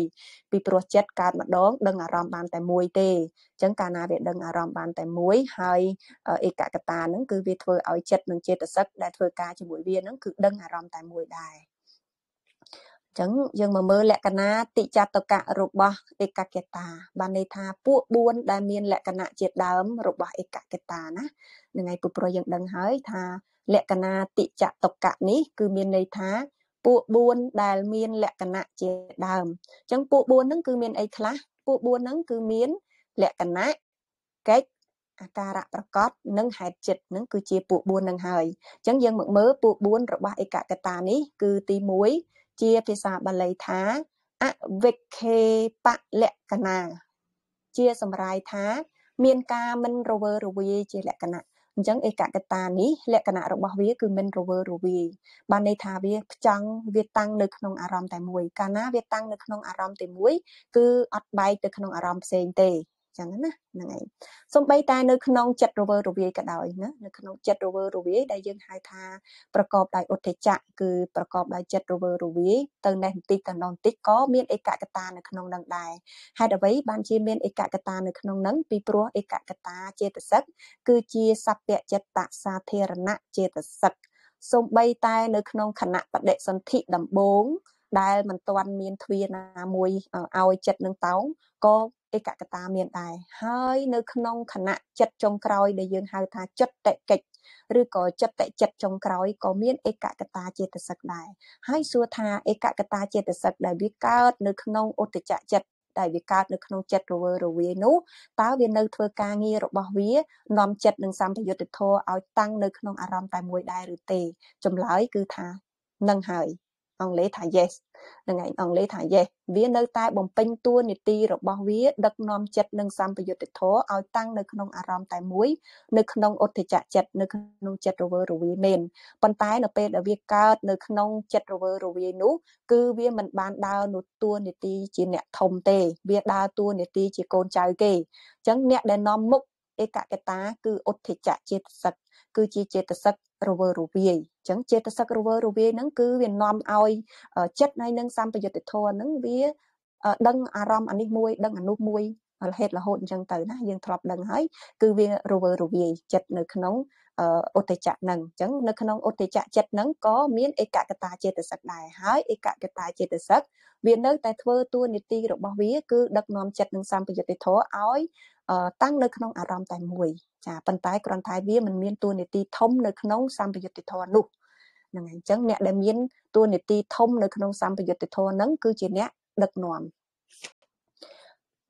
6ពីព្រោះចិត្តកើតម្ដងដឹងអារម្មណ៍បានតែមួយទេអញ្ចឹងកាលណាវាដឹងអារម្មណ៍បានតែមួយហើយឯកកតាហ្នឹងគឺវាធ្វើឲ្យចិត្តនិងចេតសិកដែលធ្វើការជាមួយវាហ្នឹងគឺដឹងអារម្មណ៍តែមួយដែរអញ្ចឹងយើងមកមើលលក្ខណៈតិចតកៈរបស់ឯកកតាបានន័យថាពួក4ដែលមានលក្ខណៈជាដើមរបស់ឯកកតាណានឹងឯងព្រោះយើងដឹងហើយថាលក្ខណៈតិចតកៈនេះគឺមានន័យថាពួក4ដែលមានលក្ខណៈជាដើមអញ្ចឹងពួក4ហ្នឹងគឺមានអីខ្លះពួក4ហ្នឹងគឺមានលក្ខណៈកិច្ចអាការៈប្រកបនិងហេតុចិត្តហ្នឹងគឺជាពួក4ហ្នឹងហើយអញ្ចឹងយើងមកមើលពួក4របស់ឯកកតានេះគឺទី1ជាភាសាបាលីថាអវិក្ខេបលក្ខណៈជាសម្រាយថាមានការមិនរវើរវាយជាលក្ខណៈអញ្ចឹងឯកកតានេះលក្ខណៈរបស់វាគឺមិនរវើរវាយបានន័យថាវាផ្ចង់វាតាំងនៅក្នុងអារម្មណ៍តែមួយកាលណាវាតាំងនៅក្នុងអារម្មណ៍តែមួយគឺអត់បែកទៅក្នុងអារម្មណ៍ផ្សេងទេចឹងណាហ្នឹងហើយសូម្បីតែនៅក្នុងចិត្តរវើរវាយក៏ដោយណានៅក្នុងចិត្តរវើរវាយដែលយើងហៅថាប្រកបដោយឧទ្ធចៈគឺប្រកបដោយចិត្តរវើរវាយទៅនេះបន្តិចទៅនោះបន្តិចក៏មានឯកកតានៅក្នុងនឹងដែរហេតុអ្វីបានជាមានឯកកតានៅក្នុងនឹងពីព្រោះឯកកតាចេតសិកគឺជាសព្វចិត្តសាធារណៈចេតសិកសូម្បីតែនៅក្នុងខណៈបដិសន្ធិដំបូងដែលមិនទាន់មានទ្វារណាមួយឲ្យចិត្តនឹងតោងក៏ឯកកតាមានដែរហើយនៅក្នុងខណៈចិត្តចុងក្រោយដែលយើងហៅថាចិត្តកិច្ចឬក៏ចិត្តចុងក្រោយក៏មានឯកកតាចេតសិកដែរហើយសួរថាឯកកតាចេតសិកដែលវាកើតនៅក្នុងឧទ្ធចចិត្តដែលវាកើតនៅក្នុងចិត្តរវើរវាយនោះតើវានៅធ្វើការងាររបស់វានាំចិត្តនិងសម្បយុទ្ធធម៌ឲ្យតាំងនៅក្នុងអារម្មណ៍តែមួយដែរឬទេចម្លើយគឺថានឹងហើយអង់គ្លេសថា yes ហ្នឹងហើយអង់គ្លេសថា yes វានៅតែបំពេញតួនាទីរបស់វាដឹកនាំចិត្តនិងសម្បយុទ្ធធម៌ឲ្យតាំងនៅក្នុងអារម្មណ៍តែមួយនៅក្នុងឧទ្ធចចិត្តនៅក្នុងចិត្តរវើរវាយមែនប៉ុន្តែនៅពេលដែលវាកើតនៅក្នុងចិត្តរវើរវាយនោះគឺវាមិនបានដើរនោះតួនាទីជាអ្នកធំទេវាដើរតួនាទីជាកូនចៅគេអញ្ចឹងអ្នកដែលនាំមុខឯកកតាគឺឧទ្ធចចេតសិកគឺជាចេតសិករវើរវាយអញ្ចឹងចេតសិករវើរវាយហ្នឹងគឺវានាំឲ្យចិត្តហើយនឹងសម្បយុទ្ធធម៌ហ្នឹងវាដឹងអារម្មណ៍អានេះមួយដឹងអានោះមួយហេតុរហូតអញ្ចឹងទៅណាយើងធ្លាប់ដឹងហើយគឺវារវើរវាយចិត្តនៅក្នុងឧទ្ធចៈហ្នឹងអញ្ចឹងនៅក្នុងឧទ្ធចៈចិត្តហ្នឹងក៏មានឯកកតាចេតសិកដែរហើយឯកកតាចេតសិកវានៅតែធ្វើតួនាទីរបស់វាគឺដឹកនាំចិត្តនិងសម្បយុទ្ធធម៌ឲ្យតាំងនៅក្នុងអារម្មណ៍តែមួយចាប៉ុន្តែគ្រាន់តែវាមិនមានតួនាទីធំនៅក្នុងសម្បយុទ្ធធម៌នោះហ្នឹងហើយអញ្ចឹងអ្នកដែលមានតួនាទីធំនៅក្នុងសម្បយុទ្ធធម៌ហ្នឹងគឺជាអ្នកដឹកនាំ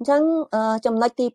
ចឹងចំណុចទី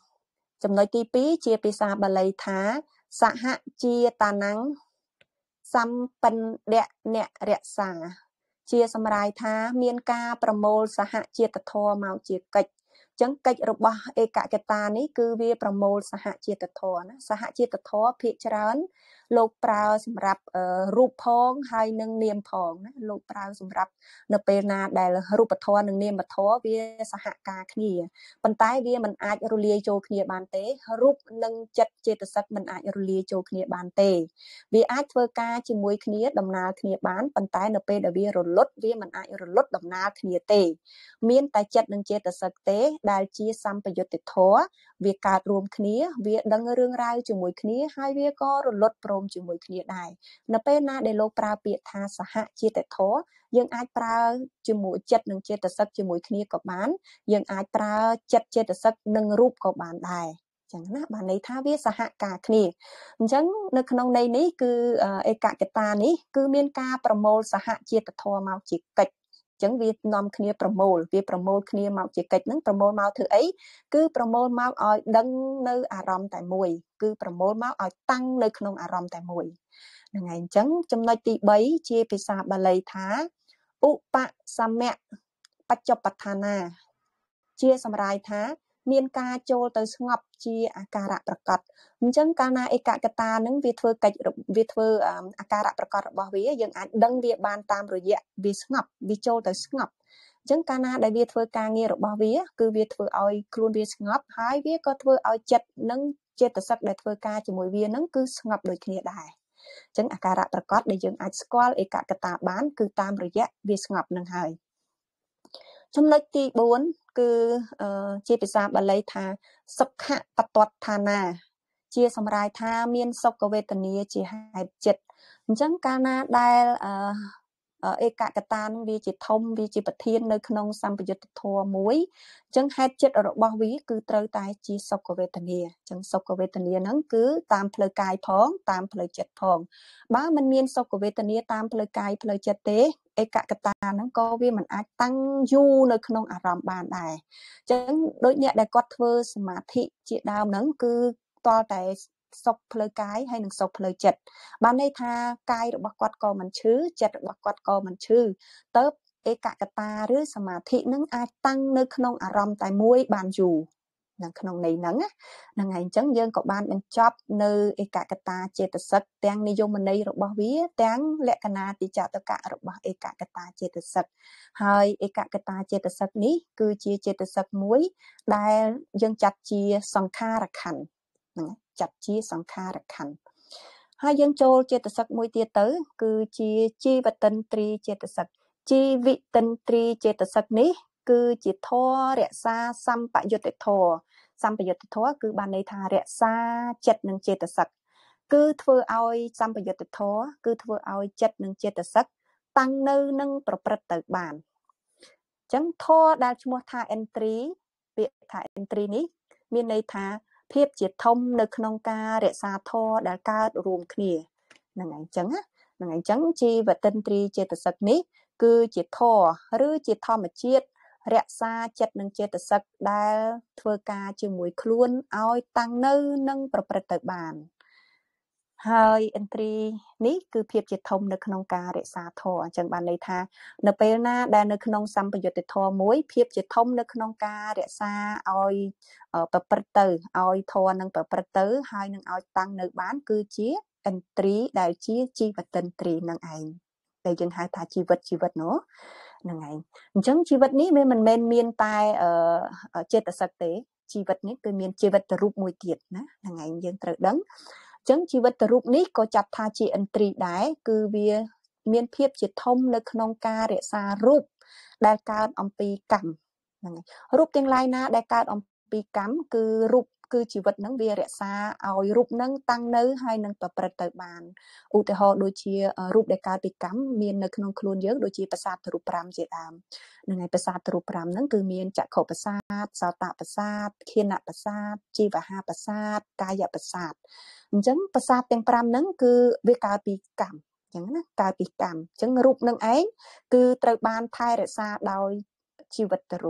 2ចំណុចទី2ជាភាសាបាលីថាសហជាតាណੰសម្បណ្ឌៈអ្នករក្សាជាសម្រាយថាមានការប្រមូលសហជាតិធម៌មកជាកិច្ចចឹងកិច្ចរបស់ឯកកតានេះគឺវាប្រមូលសហជាតិធម៌ណាសហជាតិធម៌ភាគច្រើនលោកប្រើសម្រាប់រូបផងហើយនឹងនាមផងណាលោកប្រើសម្រាប់នៅពេលណាដែលរូបធម៌និងនាមធម៌វាសហការគ្នាប៉ុន្តែវាមិនអាចរលាយចូលគ្នាបានទេរូបនិងចិត្តចេតសិកមិនអាចរលាយចូលគ្នាបានទេវាអាចធ្វើការជាមួយគ្នាដំណើរគ្នាបានប៉ុន្តែនៅពេលដែលវារលត់វាមិនអាចរលត់ដំណើរគ្នាទេមានតែចិត្តនិងចេតសិកទេដែលជាសម្បយុត្តិធម៌វាកើតរួមគ្នាវាដឹងរឿងរ៉ាវជាមួយគ្នាហើយវាក៏រលត់ព្រមជាមួយគ្នាដែរនៅពេលណាដែលលោកប្រើពាក្យថាសហជាតិធម៌យើងអាចប្រើជាមួយចិត្តនិងចេតសិកជាមួយគ្នាក៏បានយើងអាចប្រើចិត្តចេតសិកនិងរូបក៏បានដែរចឹងណាបានន័យថាវាសហការគ្នាអញ្ចឹងនៅក្នុងន័យនេះគឺឯកកតានេះគឺមានការប្រមូលសហជាតិធម៌មកជាកិច្ចអញ្ចឹងវានាំគ្នាប្រមូលវាប្រមូលគ្នាមកជាកិច្ចហ្នឹងប្រមូលមកធ្វើអីគឺប្រមូលមកឲ្យដឹងនៅអារម្មណ៍តែមួយគឺប្រមូលមកឲ្យតាំងនៅក្នុងអារម្មណ៍តែមួយហ្នឹងហើយអញ្ចឹងចំណុចទី3ជាភាសាបាលីថាឧបសមៈបច្ចុប្បដ្ឋានាជាសម្រាយថាមានការចូលទៅស្ងប់ជាអាការៈប្រកបអញ្ចឹងកាលណាឯកកតានឹងវាធ្វើកិច្ចវាធ្វើអាការៈប្រកបរបស់វាយើងអាចដឹងវាបានតាមរយៈវាស្ងប់វាចូលទៅស្ងប់អញ្ចឹងកាលណាដែលវាធ្វើការងាររបស់វាគឺវាធ្វើឲ្យខ្លួនវាស្ងប់ហើយវាក៏ធ្វើឲ្យចិត្តនិងចេតសិកដែលធ្វើការជាមួយវានឹងគឺស្ងប់ដូចគ្នាដែរអញ្ចឹងអាការៈប្រកបដែលយើងអាចស្គាល់ឯកកតាបានគឺតាមរយៈវាស្ងប់នឹងហើយចំណុចទី4គឺជាភាសាបាលីថាសុខៈបតដ្ឋានាជាសម្រាយថាមានសុខវេទនាជាហេតុចិត្តអញ្ចឹងកាលណាដែលឯកកតានឹងវាជាធំវាជាប្រធាននៅក្នុងសម្បយុទ្ធធម៌មួយអញ្ចឹងហេតុចិត្តរបស់វាគឺត្រូវតែជាសុខវេទនាអញ្ចឹងសុខវេទនាហ្នឹងគឺតាមផ្លូវកាយផងតាមផ្លូវចិត្តផងបើមិនមានសុខវេទនាតាមផ្លូវកាយផ្លូវចិត្តទេឯកកតាហ្នឹងក៏វាមិនអាចតាំងយូរនៅក្នុងអារម្មណ៍បានដែរអញ្ចឹងដូចអ្នកដែលគាត់ធ្វើសមាធិជាដើមហ្នឹងគឺតលតែសុខផ្លូវកាយហើយនិងសុខផ្លូវចិត្តបានន័យថាកាយរបស់គាត់ក៏មិនឈឺចិត្តរបស់គាត់ក៏មិនឈឺទៅឯកកតាឬសមាធិនឹងអាចតាំងនៅក្នុងអារម្មណ៍តែមួយបានយូរនៅក្នុងន័យហ្នឹងហ្នឹងហើយអញ្ចឹងយើងក៏បានបញ្ចប់នៅឯកកតាចេតសិកទាំងនិយមន័យរបស់វាទាំងលក្ខណៈទីចតកៈរបស់ឯកកតាចេតសិកហើយឯកកតាចេតសិកនេះគឺជាចេតសិកមួយដែលយើងចាត់ជាសង្ខារខណ្ឌហ្នឹងចាត់ជាសង្ខារខណ្ឌហើយយើងចូលចេតសិកមួយទៀតទៅគឺជាជីវតិន្ទ្រីចេតសិកជីវិតិន្ទ្រីចេតសិកនេះគឺជាធម៌រក្សាសម្បយុត្តិធម៌សម្បយុត្តិធម៌គឺបានន័យថារក្សាចិត្តនិងចេតសិកគឺធ្វើឲ្យសម្បយុត្តិធម៌គឺធ្វើឲ្យចិត្តនិងចេតសិកតាំងនៅនឹងប្រព្រឹត្តទៅបានអញ្ចឹងធម៌ដែលឈ្មោះថាអិន្ទ្រីពាក្យថាអិន្ទ្រីនេះមានន័យថាភាពជាធំនៅក្នុងការរក្សាធម៌ដែលកើតរួមគ្នាហ្នឹងហើយអញ្ចឹងហ្នឹងហើយអញ្ចឹងជីវតិន្ទ្រីចេតសិកនេះគឺជាធម៌ឬជាធម្មជាតិរក្សាចិត្តនិងចេតសិកដែលធ្វើការជាមួយខ្លួនឲ្យតាំងនៅនិងប្រព្រឹត្តទៅបានហើយឥន្ទ្រីនេះគឺភាពជាធំនៅក្នុងការរក្សាធម៌អញ្ចឹងបានន័យថានៅពេលណាដែលនៅក្នុងសម្បយុត្តិធម៌មួយភាពជាធំនៅក្នុងការរក្សាឲ្យប្រព្រឹត្តទៅឲ្យធម៌នឹងប្រព្រឹត្តទៅហើយនឹងឲ្យតាំងនៅបានគឺជាឥន្ទ្រីដែលជាជីវតិន្ទ្រីនឹងឯងដែលយើងហៅថាជីវិតនោះហ្នឹងឯងអញ្ចឹងជីវិតនេះវាមិនមែនមានតែចេតសិកទេជីវិតនេះគឺមានជីវិតរូបមួយទៀតណាហ្នឹងឯងយើងត្រូវដឹងអញ្ចឹងជីវិតរូបនេះក៏ចាត់ថាជាឥន្ទ្រីដែរគឺវាមានភាពជាធំនៅក្នុងការរក្សារូបដែលកើតអំពីកម្មហ្នឹងហើយរូបទាំងឡាយណាដែលកើតអំពីកម្មគឺរូបគឺជីវិតហ្នឹងវារក្សាឲ្យរូបហ្នឹងតាំងនៅហើយនឹងប្រព្រឹត្តទៅបានឧទាហរណ៍ដូចជារូបដែលកើតពីកម្មមាននៅក្នុងខ្លួនយើងដូចជាប្រសាទរូប5ជាដើមហ្នឹងហើយប្រសាទរូប5ហ្នឹងគឺមានចក្ខុប្រសាទសោតប្រសាទឃានប្រសាទជីវហាប្រសាទកាយប្រសាទអញ្ចឹងប្រសាទទាំង5ហ្នឹងគឺវាកើតពីកម្មអញ្ចឹងណាកើតពីកម្មអញ្ចឹងរូបនឹងឯងគឺត្រូវបានថែរក្សាដោយជីវិតរូប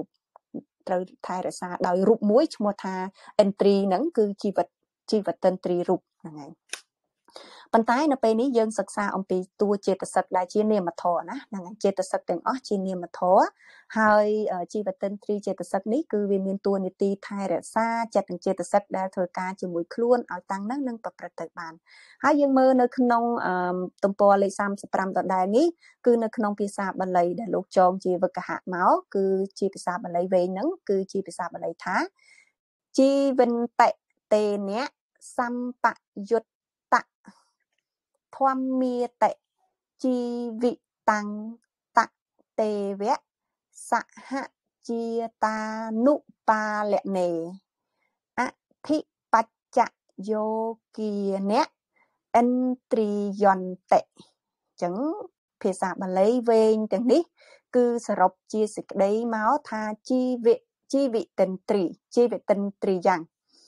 ត្រូវថែរក្សាដោយរូបមួយឈ្មោះថា entry ហ្នឹងគឺជីវិតតន្ត្រីរូបហ្នឹងហើយប៉ុន្តែនៅពេលនេះយើងសិក្សាអំពីតួចេតសិកដែលជានាមធម៌ណាហ្នឹងហើយចេតសិកទាំងអស់ជានាមធម៌ហើយជីវិតតន្ត្រីចេតសិកនេះគឺវាមានតួនាទីថែរក្សាចិត្តនិងចេតសិកដែលធ្វើការជាមួយខ្លួនឲ្យតាំងនឹងនឹងប្រព្រឹត្តទៅបានហើយយើងមើលនៅក្នុងទំព័រលេខ35ដដែលនេះគឺនៅក្នុងភាសាបាលីដែលលោកចងជាវគ្គហៈមកគឺជាភាសាបាលីវែងហ្នឹងគឺជាភាសាបាលីថាជីវិនតេតេនៈសម្បយុត្តធម្មមេតេជីវិតាំងតទេវៈសហជាតានុបាលនេអធិបច្ចយោគីនៈឥន្ទ្រិយន្តេចឹងភាសាបាលីវែងទាំងនេះគឺសរុបជាសេចក្តីមកថាជីវិតន្ត្រីយ៉ាង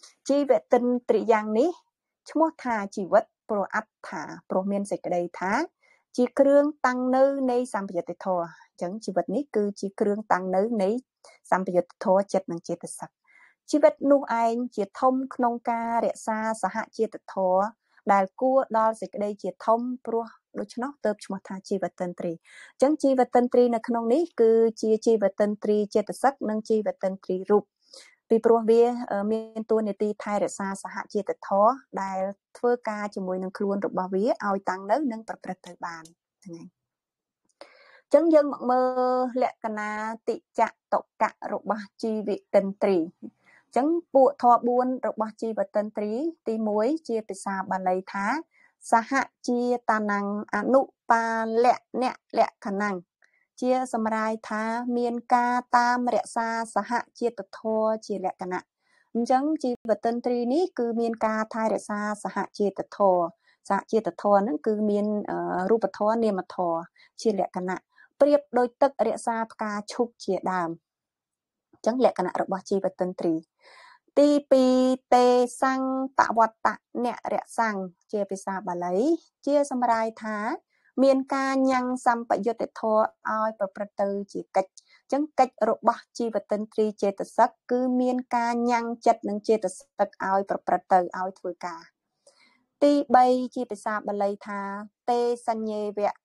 នេះឈ្មោះថាជីវិតព្រោះអត្ថាព្រោះមានសេចក្តីថាជាគ្រឿងតាំងនៅនៃសម្បយុទ្ធធម៌អញ្ចឹងជីវិតនេះគឺជាគ្រឿងតាំងនៅនៃសម្បយុទ្ធធម៌ចិត្តនិងចេតសិកជីវិតនោះឯងជាធំក្នុងការរក្សាសហចេតធម៌ដែលគួរដល់សេចក្តីជាធំព្រោះដូច្នោះទើបឈ្មោះថាជីវិតតន្ត្រីអញ្ចឹងជីវិតតន្ត្រីនៅក្នុងនេះគឺជាជីវិតតន្ត្រីចេតសិកនិងជីវិតតន្ត្រីរូបពីព្រោះវាមានតួនាទីថែរក្សាសហចេតធម៌ដែលធ្វើការជាមួយនឹងខ្លួនរបស់វាឲ្យតាំងនៅនិងប្រព្រឹត្តទៅបានហ្នឹងហើយអញ្ចឹងយើងមកមើលលក្ខណៈតិចតកៈរបស់ជីវិតតន្ត្រីអញ្ចឹងពួកធម៌4របស់ជីវិតតន្ត្រីទី1ជាភាសាបាលីថាសហជាតាណੰអនុបាលៈអ្នកលក្ខណៈជាសម្រាយថាមានការតាមរក្សាសហចេតធម៌ជាលក្ខណៈអញ្ចឹងជីវិតតន្ត្រីនេះគឺមានការថែរក្សាសហចេតធម៌ហ្នឹងគឺមានរូបធម៌នាមធម៌ជាលក្ខណៈប្រៀបដូចទឹករក្សាផ្កាឈូកជាដើមអញ្ចឹងលក្ខណៈរបស់ជីវិតតន្ត្រីទី2ទេសង្កវត្តៈអ្នករក្សាជាភាសាបាលីជាសម្រាយថាមានការញ៉ាំងសម្បយុទ្ធធម៌ឲ្យប្រព្រឹត្តទៅជាកិច្ចអញ្ចឹងកិច្ចរបស់ជីវិតតន្ត្រីចេតសិកគឺមានការញ៉ាំងចិត្តនិងចេតសិកឲ្យប្រព្រឹត្តទៅឲ្យធ្វើការទី3ជាភាសាបាលីថាទេសញ្ញេវៈ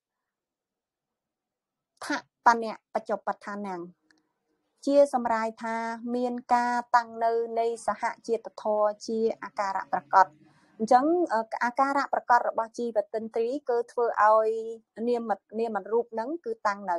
ថបញ្ញបច្ចុប្បដ្ឋានੰជាសម្រាយថាមានការតាំងនៅនៃសហចេតធម៌ជាអាការៈប្រកបអញ្ចឹងអាការៈប្រកបរបស់ជីវិតតន្ត្រីគឺធ្វើឲ្យនាមរូបហ្នឹងគឺតាំងនៅ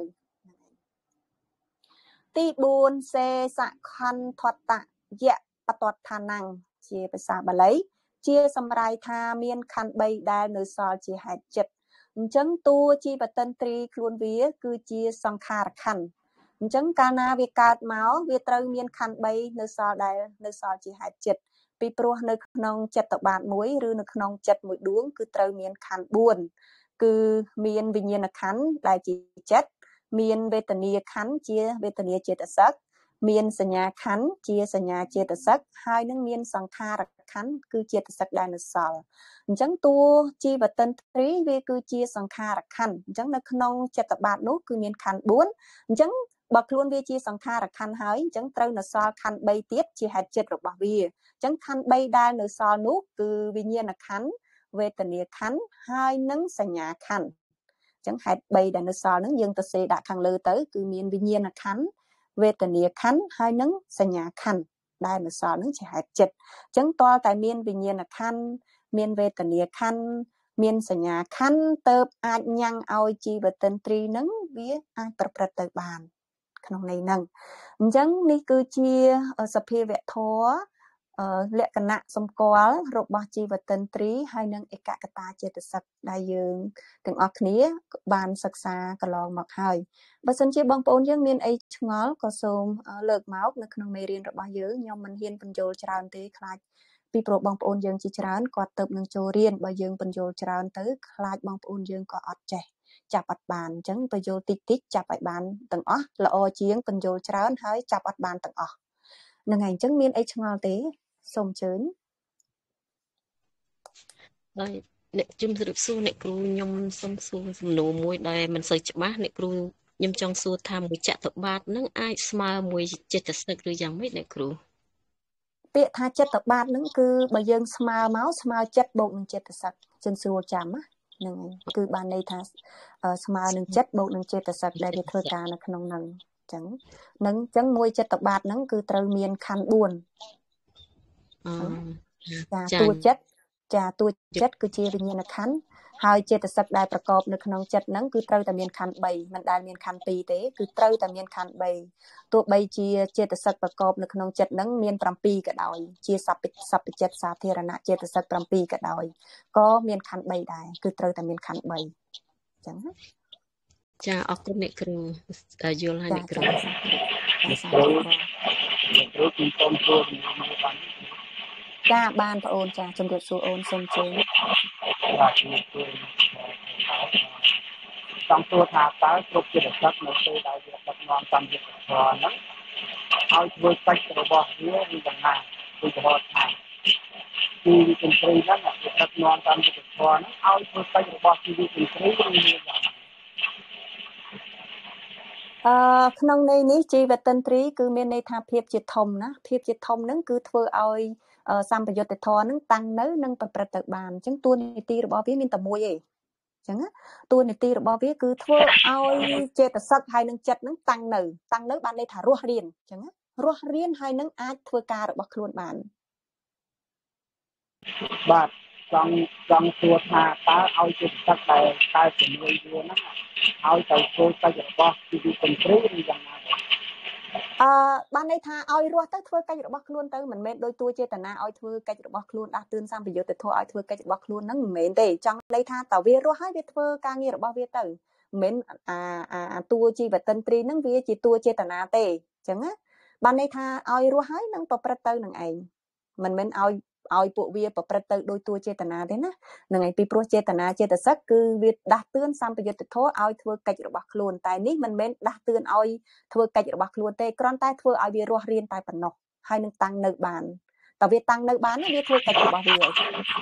ទី4សេសខន្ធតយៈបតដ្ឋានੰជាភាសាបាលីជាសម្រាយថាមានខណ្ឌ3ដែលនៅសល់ជាហេតុចិត្តអញ្ចឹងតួជីវិតតន្ត្រីខ្លួនវាគឺជាសង្ខារខណ្ឌអញ្ចឹងកាលណាវាកើតមកវាត្រូវមានខណ្ឌ3នៅសល់ជាហេតុចិត្តពីព្រោះនៅក្នុងចិត្តបាទមួយឬនៅក្នុងចិត្តមួយដួងគឺត្រូវមានខណ្ឌ4គឺមានវិញ្ញាណខណ្ឌដែលជាចិត្តមានវេទនាខណ្ឌជាវេទនាចេតសិកមានសញ្ញាខណ្ឌជាសញ្ញាចេតសិកហើយនឹងមានសង្ខារខណ្ឌគឺចេតសិកដែលនៅសល់អញ្ចឹងតួជីវិតតន្ត្រីវាគឺជាសង្ខារខណ្ឌអញ្ចឹងនៅក្នុងចិត្តបាទនោះគឺមានខណ្ឌ4អញ្ចឹងបើខ្លួនវាជាសង្ខារខណ្ឌហើយអញ្ចឹងត្រូវនៅសល់ខណ្ឌ3ទៀតជាហេតុចិត្តរបស់វាអញ្ចឹងខណ្ឌ3ដែលនៅសល់នោះគឺវិញ្ញាណខណ្ឌវេទនាខណ្ឌហើយនឹងសញ្ញាខណ្ឌអញ្ចឹងហេតុ3ដែលនៅសល់ហ្នឹងយើងទៅសេដាក់ខាងលើទៅគឺមានវិញ្ញាណខណ្ឌវេទនាខណ្ឌហើយនឹងសញ្ញាខណ្ឌដែលនៅសល់ហ្នឹងជាហេតុចិត្តអញ្ចឹងតើតែមានវិញ្ញាណខណ្ឌមានវេទនាខណ្ឌមានសញ្ញាខណ្ឌទៅអាចញ៉ាំងឲ្យជីវិតតន្ត្រីហ្នឹងវាអាចប្រព្រឹត្តទៅបានក្នុងន័យហ្នឹងអញ្ចឹងនេះគឺជាសភាវៈធម៌លក្ខណៈសម្គាល់របស់ជីវិតតន្ត្រីហើយនិងឯកកតាចេតសិកដែលយើងទាំងអស់គ្នាបានសិក្សាកន្លងមកហើយបើសិនជាបងប្អូនយើងមានអីឆ្ងល់ក៏សូមលើកមកនៅក្នុងមេរៀនរបស់យើងខ្ញុំមិនហ៊ានបញ្ចូលច្រើនទេខ្លាចពីព្រោះបងប្អូនយើងជាច្រើនគាត់ទៅនឹងចូលរៀនបើយើងបញ្ចូលច្រើនទៅខ្លាចបងប្អូនយើងក៏អត់ចេះចាប់អត់បានអញ្ចឹងបញ្ចូលតិចចាប់ឲ្យបានទាំងអស់ល្អជាងបញ្ចូលច្រើនហើយចាប់អត់បានទាំងអស់ហ្នឹងហើយអញ្ចឹងមានអីឆ្ងល់ទេសូមអញ្ជើញហើយអ្នកជំរាបសួរអ្នកគ្រូខ្ញុំសូមសួរសំណួរមួយដែលមិនសូវច្បាស់អ្នកគ្រូខ្ញុំចង់សួរថាមួយចតុបាទនឹងអាចស្មើមួយចិត្តសឹកឬយ៉ាងម៉េចអ្នកគ្រូពាក្យថាចិត្តបាទហ្នឹងគឺបើយើងស្មើមកស្មើចិត្តបូកនឹងចិត្តសឹកចឹងស្រួលចាំណាហ្នឹងហើយគឺបានន័យថាស្មើនឹងចិត្តបូកនឹងចិត្តសឹកដែលវាធ្វើការនៅក្នុងហ្នឹងចឹងហ្នឹងចឹងមួយចិត្តបាទហ្នឹងគឺត្រូវមានខណ្ឌ4តួចិត្តគឺជាវិញ្ញាណខណ្ឌហើយចេតសិកដែលប្រកបនៅក្នុងចិត្តហ្នឹងគឺត្រូវតែមានខណ្ឌ3មិនដែលមានខណ្ឌ2ទេគឺត្រូវតែមានខណ្ឌ3ទោះបីជាចេតសិកប្រកបនៅក្នុងចិត្តហ្នឹងមាន7ក៏ដោយជាសព្វចិត្តសាធារណៈចេតសិក7ក៏ដោយក៏មានខណ្ឌ3ដែរគឺត្រូវតែមានខណ្ឌ3អញ្ចឹងចាអរគុណអ្នកគ្រូយល់ហើយអ្នកគ្រូគ្រូពីសូមសួរចាបានបងអូនចាជំរាបសួរអូនសូមជើញបាទជំរាបសួរចង់សួរថាតើគ្រប់ចិត្តសឹកនៅពេលដែលវាដឹកនាំតាមយុទ្ធធម៌ហ្នឹងឲ្យធ្វើកិច្ចរបស់វាឬយ៉ាងណាឧទាហរណ៍ថាគឺវិទ្យាត្រីហ្នឹងវាដឹកនាំតាមយុទ្ធធម៌ហ្នឹងឲ្យធ្វើកិច្ចរបស់វិទ្យាត្រីឬយ៉ាងណាក្នុងន័យនេះជីវតិន្ទ្រីគឺមានន័យថាភាពជាធំណាភាពជាធំហ្នឹងគឺធ្វើឲ្យសម្បយុទ្ធធម៌ហ្នឹងតាំងនៅនិងប្រព្រឹត្តទៅបានអញ្ចឹងតួនាទីរបស់វាមានតែមួយឯងអញ្ចឹងតួនាទីរបស់វាគឺធ្វើឲ្យចេតសិកហើយនឹងចិត្តហ្នឹងតាំងនៅបានន័យថារស់រៀនអញ្ចឹងរស់រៀនហើយនឹងអាចធ្វើការរបស់ខ្លួនបានបាទចង់សួរថាតើឲ្យចេតសិកដែលតែជាមួយវាហ្នឹងឲ្យទៅធ្វើកិច្ចរបស់ជីវិតទាំងព្រៃឬយ៉ាងណាបានន័យថាឲ្យរស់ទៅធ្វើកិច្ចរបស់ខ្លួនទៅមិនមែនដោយតួចេតនាឲ្យធ្វើកិច្ចរបស់ខ្លួនដាស់តឿនសម្បយុទ្ធធម៌ឲ្យធ្វើកិច្ចរបស់ខ្លួនហ្នឹងមិនមែនទេចង់ន័យថាតើវារស់ហើយវាធ្វើការងាររបស់វាទៅមិនមែនតួជីវតិន្ទ្រីហ្នឹងវាជាតួចេតនាទេអញ្ចឹងណាបានន័យថាឲ្យរស់ហើយនឹងប្រព្រឹត្តទៅនឹងឯងមិនមែនឲ្យពួកវាប្រព្រឹត្តទៅដោយតួចេតនាទេណាហ្នឹងហើយពីព្រោះចេតនាចេតសិកគឺវាដាស់តឿនសម្បយុទ្ធធម៌ឲ្យធ្វើកិច្ចរបស់ខ្លួនតែនេះមិនមែនដាស់តឿនឲ្យធ្វើកិច្ចរបស់ខ្លួនទេគ្រាន់តែធ្វើឲ្យវារស់រៀនតែប៉ុណ្ណោះហើយនឹងតាំងនៅបានតើវាតាំងនៅបានវាធ្វើកិច្ចរបស់វាបាទអ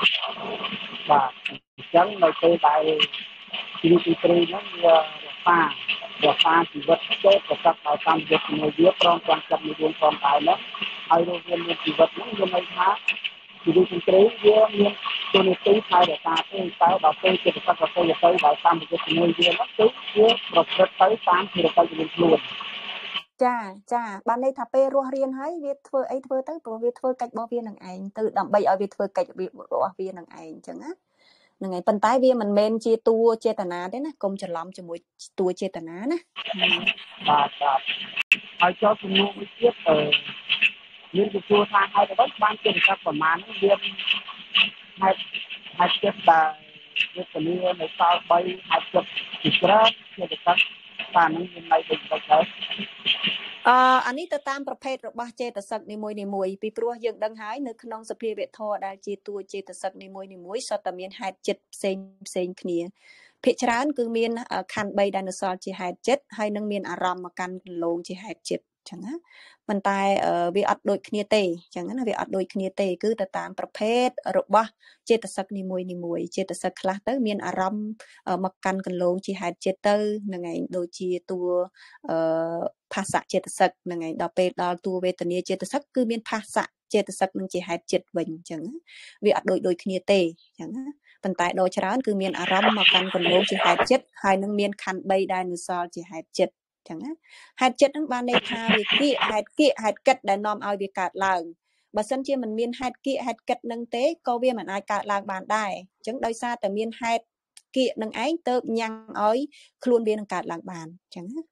ញ្ចឹងនៅពេលដែលជីវិតត្រីហ្នឹងវារក្សាជីវិតចេតសិកដោយសម្បយុទ្ធជាមួយវាព្រមទាំងចិត្តមួយផងដែរណាហើយរស់រៀនមានជីវិតហ្នឹងវាន័យថាជីវិតត្រីវាមានទូនាទីថែរក្សាទេតែដល់ពេលចេតសិកទៅដោយសម្បយុទ្ធជាមួយវាហ្នឹងគឺវាប្រព្រឹត្តទៅតាមភារកិច្ចរបស់ខ្លួនចាបានន័យថាពេលរស់រៀនហើយវាធ្វើអីធ្វើទៅព្រោះវាធ្វើកិច្ចរបស់វានឹងឯងទៅដើម្បីឲ្យវាធ្វើកិច្ចរបស់វានឹងឯងអញ្ចឹងណាហ្នឹងហើយប៉ុន្តែវាមិនមែនជាតួចេតនាទេណាកុំច្រឡំជាមួយតួចេតនាណាបាទហើយចូលជំនួសមួយទៀតមានទៅជួថាហេតុអ្វីបានចេតសិកប្រមាណហ្នឹងវាហេតុចិត្តដែលវេទនានៅសល់3ហេតុចិត្តជាច្រើនចេតសិកតាមនឹងមានន័យដូចដែរអានេះទៅតាមប្រភេទរបស់ចេតសិកនីមួយពីព្រោះយើងដឹងហើយនៅក្នុងសភាវធម៌ដែលជាតួចេតសិកនីមួយសុទ្ធតែមានហេតុចិត្តផ្សេងគ្នាភាគច្រើនគឺមានខណ្ឌ3ដែលនៅសល់ជាហេតុចិត្តហើយនឹងមានអារម្មណ៍មកកាន់គន្លងជាហេតុចិត្តអញ្ចឹងណាប៉ុន្តែវាអត់ដូចគ្នាទេអញ្ចឹងណាវាអត់ដូចគ្នាទេគឺទៅតាមប្រភេទរបស់ចេតសិកនីមួយចេតសិកខ្លះទៅមានអារម្មណ៍មកកាន់គន្លងជាហេតុចិត្តទៅនឹងឯងដូចជាតួភាសៈចេតសិកនឹងឯងដល់ពេលដល់តួវេទនាចេតសិកគឺមានភាសៈចេតសិកនឹងជាហេតុចិត្តវិញអញ្ចឹងវាអត់ដូចគ្នាទេអញ្ចឹងណាប៉ុន្តែដល់ច្រើនគឺមានអារម្មណ៍មកកាន់គន្លងជាហេតុចិត្តហើយនឹងមានខណ្ឌ3ដែលនៅសល់ជាហេតុចិត្តអញ្ចឹងណាហេតុចិត្តហ្នឹងបានន័យថាវាគៀកហេតុកិច្ចដែលនាំឲ្យវាកើតឡើងបើសិនជាមិនមានហេតុគៀកហេតុកិច្ចនឹងទេក៏វាមិនអាចកើតឡើងបានដែរអញ្ចឹងដោយសារតែមានហេតុគៀកនឹងឯងទៅញ៉ាំងឲ្យខ្លួនវានឹងកើតឡើងបានអញ្ចឹងណា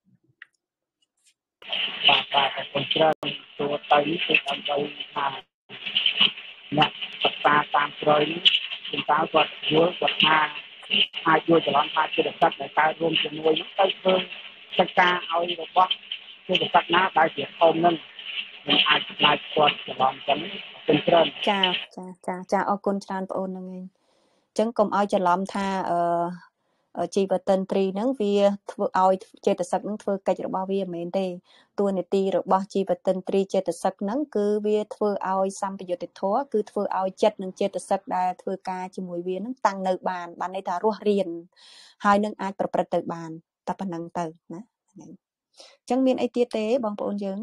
បាទខ្ញុំច្រើនទូទៅនេះគឺដើម្បីថាអ្នកសិក្សាតាមក្រោយនេះគឺតើគាត់យល់គាត់ថាអាចយល់ច្រឡំថាចេតសិកដែលកើតរួមជាមួយនោះទៅធ្វើកិច្ចការឲ្យរបស់ចេតសិកណាដែលជាធំនឹងមិនអាចខ្លាចគាត់ច្រឡំចឹងខ្ញុំច្រើនចាអរគុណច្រើនបងអូនហ្នឹងឯងអញ្ចឹងកុំឲ្យច្រឡំថាជីវតិន្ទ្រីហ្នឹងវាធ្វើឲ្យចេតសិកហ្នឹងធ្វើកិច្ចរបស់វាមិនមែនទេតួនាទីរបស់ជីវតិន្ទ្រីចេតសិកហ្នឹងគឺវាធ្វើឲ្យសម្បយុទ្ធធម៌គឺធ្វើឲ្យចិត្តនិងចេតសិកដែលធ្វើការជាមួយវាហ្នឹងតាំងនៅបានន័យថារស់រៀនហើយនឹងអាចប្រព្រឹត្តទៅបានតែប៉ុណ្្នឹងទៅណាចឹងមានអីទៀតទេបងប្អូនយើង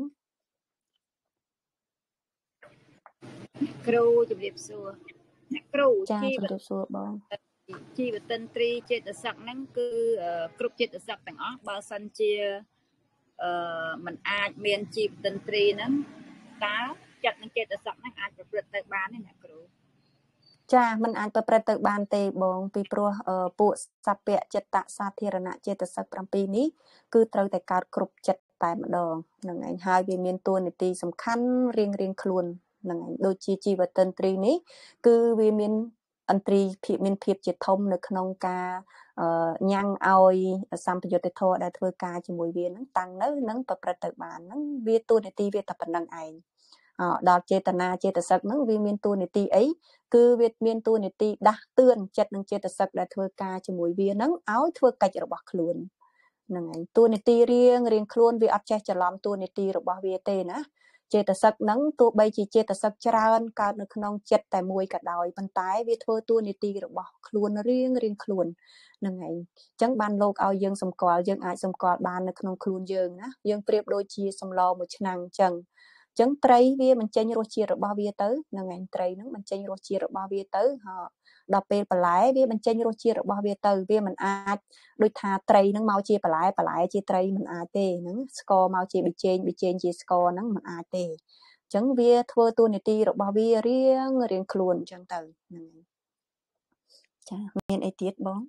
គ្រូជំរាបសួរអ្នកគ្រូចាជំរាបសួរបងជីវតន្ត្រីចេតសិកហ្នឹងគឺគ្រប់ចេតសិកទាំងអស់បើសិនជាมันអាចមានជីវតន្ត្រីហ្នឹងតើចិត្តនឹងចេតសិកហ្នឹងអាចប្រព្រឹត្តទៅបានទេអ្នកគ្រូចាมันអាចប្រព្រឹត្តទៅបានទេបងពីព្រោះពួកសព្វចិត្តសាធារណៈចេតសិក7នេះគឺត្រូវតែកើតគ្រប់ចិត្តតែម្ដងហ្នឹងឯងហើយវាមានតួនាទីសំខាន់រៀងខ្លួនហ្នឹងឯងដូចជាជីវតន្ត្រីនេះគឺវាមានអន្ត្រីមានភាពជាធំនៅក្នុងការញ៉ាំងឲ្យសម្ពយុទ្ធធម៌ដែលធ្វើការជាមួយវាហ្នឹងតាំងនៅនឹងប្រព្រឹត្តទៅបានហ្នឹងវាតួនាទីវាតែប៉ុណ្្នឹងឯងដល់ចេតនាចេតសិកហ្នឹងវាមានតួនាទីអីគឺវាមានតួនាទីដាស់តឿនចិត្តនិងចេតសិកដែលធ្វើការជាមួយវាហ្នឹងឲ្យធ្វើកិច្ចរបស់ខ្លួនហ្នឹងហើយតួនាទីរៀងខ្លួនវាអត់ចេះច្រឡំតួនាទីរបស់វាទេណាចេតសិកហ្នឹងទោះបីជាចេតសិកច្រើនកើតនៅក្នុងចិត្តតែមួយក៏ដោយប៉ុន្តែវាធ្វើតួនាទីរបស់ខ្លួនរៀងខ្លួនហ្នឹងហើយអញ្ចឹងបានលោកឲ្យយើងសម្គាល់យើងអាចសម្គាល់បាននៅក្នុងខ្លួនយើងណាយើងប្រៀបដូចជាសម្លមួយឆ្នាំងអញ្ចឹងត្រីវាបញ្ចេញរសជាតិរបស់វាទៅហ្នឹងឯងត្រីហ្នឹងបញ្ចេញរសជាតិរបស់វាទៅដល់ពេលបន្លែវាបញ្ចេញរសជាតិរបស់វាទៅវាមិនអាចដូចថាត្រីហ្នឹងមកជាបន្លែជាត្រីមិនអាចទេហ្នឹងស្ករមកជាប៊ីចេងជាស្ករហ្នឹងមិនអាចទេអញ្ចឹងវាធ្វើតួនាទីរបស់វារៀងខ្លួនអញ្ចឹងទៅហ្នឹងចាមានអីទៀតបង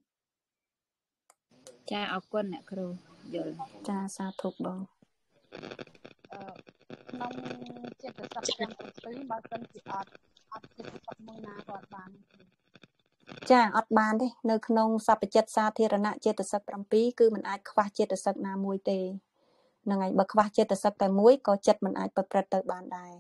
ចាអរគុណអ្នកគ្រូយល់ចាសាធុបងក្នុងចិត្តសព្វទាំង7បើសិនជាអត់ចិត្តសព្វមួយណាក៏អត់បានចាអត់បានទេនៅក្នុងសព្វចិត្តសាធារណៈចេតសិក7គឺมันអាចខ្វះចេតសិកណាមួយទេហ្នឹងហើយបើខ្វះចេតសិកតែមួយក៏ចិត្តมันអាចប្រព្រឹត្តទៅបានដែរ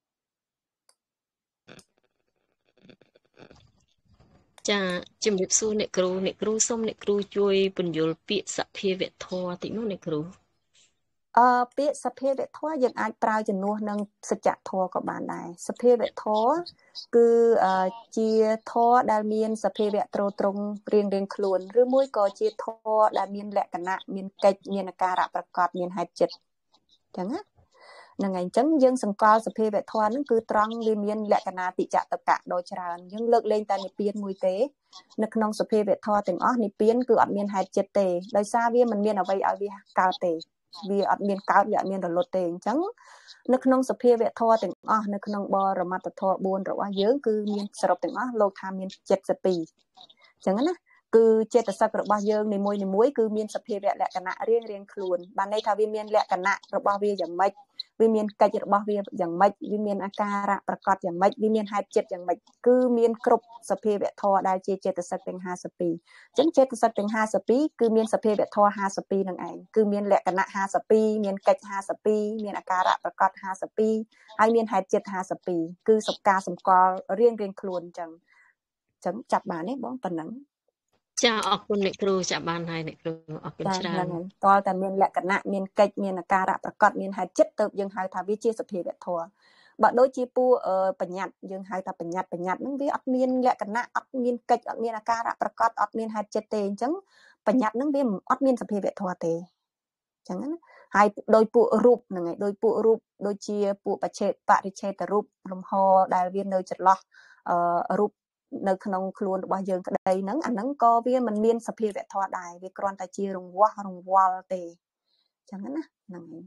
ចាជំរាបសួរអ្នកគ្រូសូមអ្នកគ្រូជួយពន្យល់ពាក្យសភាវធម៌តិចមកអ្នកគ្រូពាក្យសភាវធម៌យើងអាចប្រើជំនួសនឹងសច្ចធម៌ក៏បានដែរសភាវធម៌គឺជាធម៌ដែលមានសភាវៈត្រង់រៀងខ្លួនឬមួយក៏ជាធម៌ដែលមានលក្ខណៈមានកិច្ចមានអាការៈប្រកបមានហេតុចិត្តអញ្ចឹងណាហ្នឹងហើយអញ្ចឹងយើងសង្កល់សភាវធម៌ហ្នឹងគឺត្រង់វាមានលក្ខណៈតិចតកៈដ៏ច្រើនយើងលើកលែងតែនិព្វានមួយទេនៅក្នុងសភាវធម៌ទាំងអស់និព្វានគឺអត់មានហេតុចិត្តទេដោយសារវាមិនមានអ្វីឲ្យវាកើតទេវាអត់មានកើតវាអត់មានរលត់ទេអញ្ចឹងនៅក្នុងសភាវធម៌ទាំងអស់នៅក្នុងបរមត្ថធម៌4របស់យើងគឺមានសរុបទាំងអស់លោកថាមាន72អញ្ចឹងណាគឺចេតសិករបស់យើងនីមួយគឺមានសភាវៈលក្ខណៈរៀងខ្លួនបានន័យថាវាមានលក្ខណៈរបស់វាយ៉ាងម៉េចវាមានកិច្ចរបស់វាយ៉ាងម៉េចវាមានអាការៈប្រកបយ៉ាងម៉េចវាមានហេតុចិត្តយ៉ាងម៉េចគឺមានគ្រប់សភាវៈធម៌ដែលជាចេតសិកទាំង52អញ្ចឹងចេតសិកទាំង52គឺមានសភាវៈធម៌52នឹងឯងគឺមានលក្ខណៈ52មានកិច្ច52មានអាការៈប្រកប52ហើយមានហេតុចិត្ត52គឺសព្វការសម្គាល់រៀងខ្លួនអញ្ចឹងចាប់បានទេបងប៉ុណ្ណឹងចាអរគុណអ្នកគ្រូចាប់បានហើយអ្នកគ្រូអរគុណច្រើនតើតែមានលក្ខណៈមានកិច្ចមានអាការៈប្រកបមានហេតុចិត្តទៅយើងហៅថាវាជាសភាវៈធម៌បើដូចជាពួកបញ្ញត្តិយើងហៅថាបញ្ញត្តិហ្នឹងវាអត់មានលក្ខណៈអត់មានកិច្ចអត់មានអាការៈប្រកបអត់មានហេតុចិត្តទេអញ្ចឹងបញ្ញត្តិហ្នឹងវាអត់មានសភាវៈធម៌ទេអញ្ចឹងណាហើយដោយពួករូបហ្នឹងហើយដោយពួករូបដូចជាពួកបរិច្ឆេទរូបលំហដែលវានៅចន្លោះរូបនៅក្នុងខ្លួនរបស់យើងក្តីហ្នឹងអាហ្នឹងក៏វាមិនមានសភាវៈធម៌ដែរវាគ្រាន់តែជារង្វល់ទេអញ្ចឹងណាហ្នឹងហើយ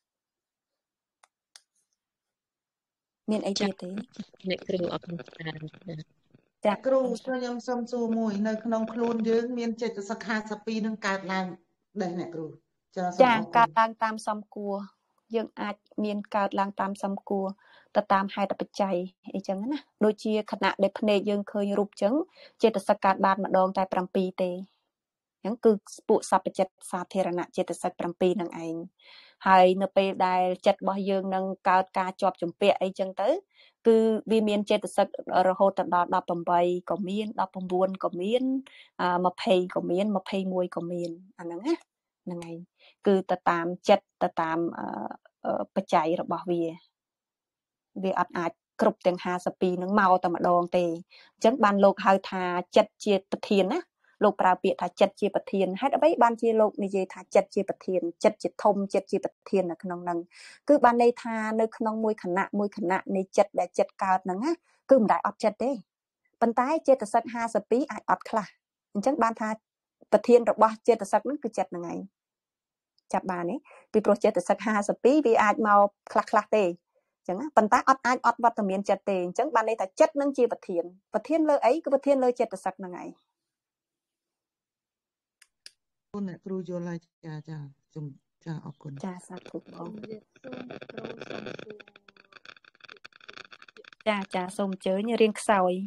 មានអីទៀតទេអ្នកគ្រូអរគុណច្រើនចាគ្រូខ្ញុំសូមសួរមួយនៅក្នុងខ្លួនយើងមានចេតសិក52នឹងកើតឡើងដែរអ្នកគ្រូចាកើតឡើងតាមសំគួរយើងអាចមានកើតឡើងតាមសំគួរទៅតាមហេតុបច្ច័យអីចឹងណាដូចជាខណៈដែលភ្នែកយើងឃើញរូបចឹងចេតសិកកើតបានម្ដងតែ7ទេអញ្ចឹងគឺពួកសព្វចិត្តសាធារណៈចេតសិក7នឹងឯងហើយនៅពេលដែលចិត្តរបស់យើងនឹងកើតការជាប់ជំពាក់អីចឹងទៅគឺវាមានចេតសិករហូតដល់18ក៏មាន19ក៏មាន20ក៏មាន21ក៏មានអាហ្នឹងណាហ្នឹងហើយគឺទៅតាមចិត្តទៅតាមបច្ច័យរបស់វាអត់អាចគ្រប់ទាំង52នឹងមកតែម្ដងទេអញ្ចឹងបានលោកហៅថាចិត្តជាប្រធានណាលោកប្រើពាក្យថាចិត្តជាប្រធានហេតុអ្វីបានជាលោកនិយាយថាចិត្តជាប្រធានចិត្តជាធំចិត្តជាប្រធាននៅក្នុងហ្នឹងគឺបានន័យថានៅក្នុងមួយខណៈនៃចិត្តដែលចិត្តកើតហ្នឹងណាគឺមិនដែលអត់ចិត្តទេប៉ុន្តែចេតសិក52អាចអត់ខ្លះអញ្ចឹងបានថាប្រធានរបស់ចេតសិកហ្នឹងគឺចិត្តហ្នឹងឯងចាប់បានទេពីព្រោះចេតសិក52វាអាចមកខ្លះទេអញ្ចឹងប៉ុន្តែអត់អាចអត់វត្តមានចិត្តទេអញ្ចឹងបានន័យថាចិត្តនឹងជាប្រធានលើអីគឺប្រធានលើចេតសិកហ្នឹងឯងអ្នកគ្រូយល់ហើយចាសូមចាអរគុណចាសាធុបង ចាសូមអញ្ជើញរៀនខ្សោយ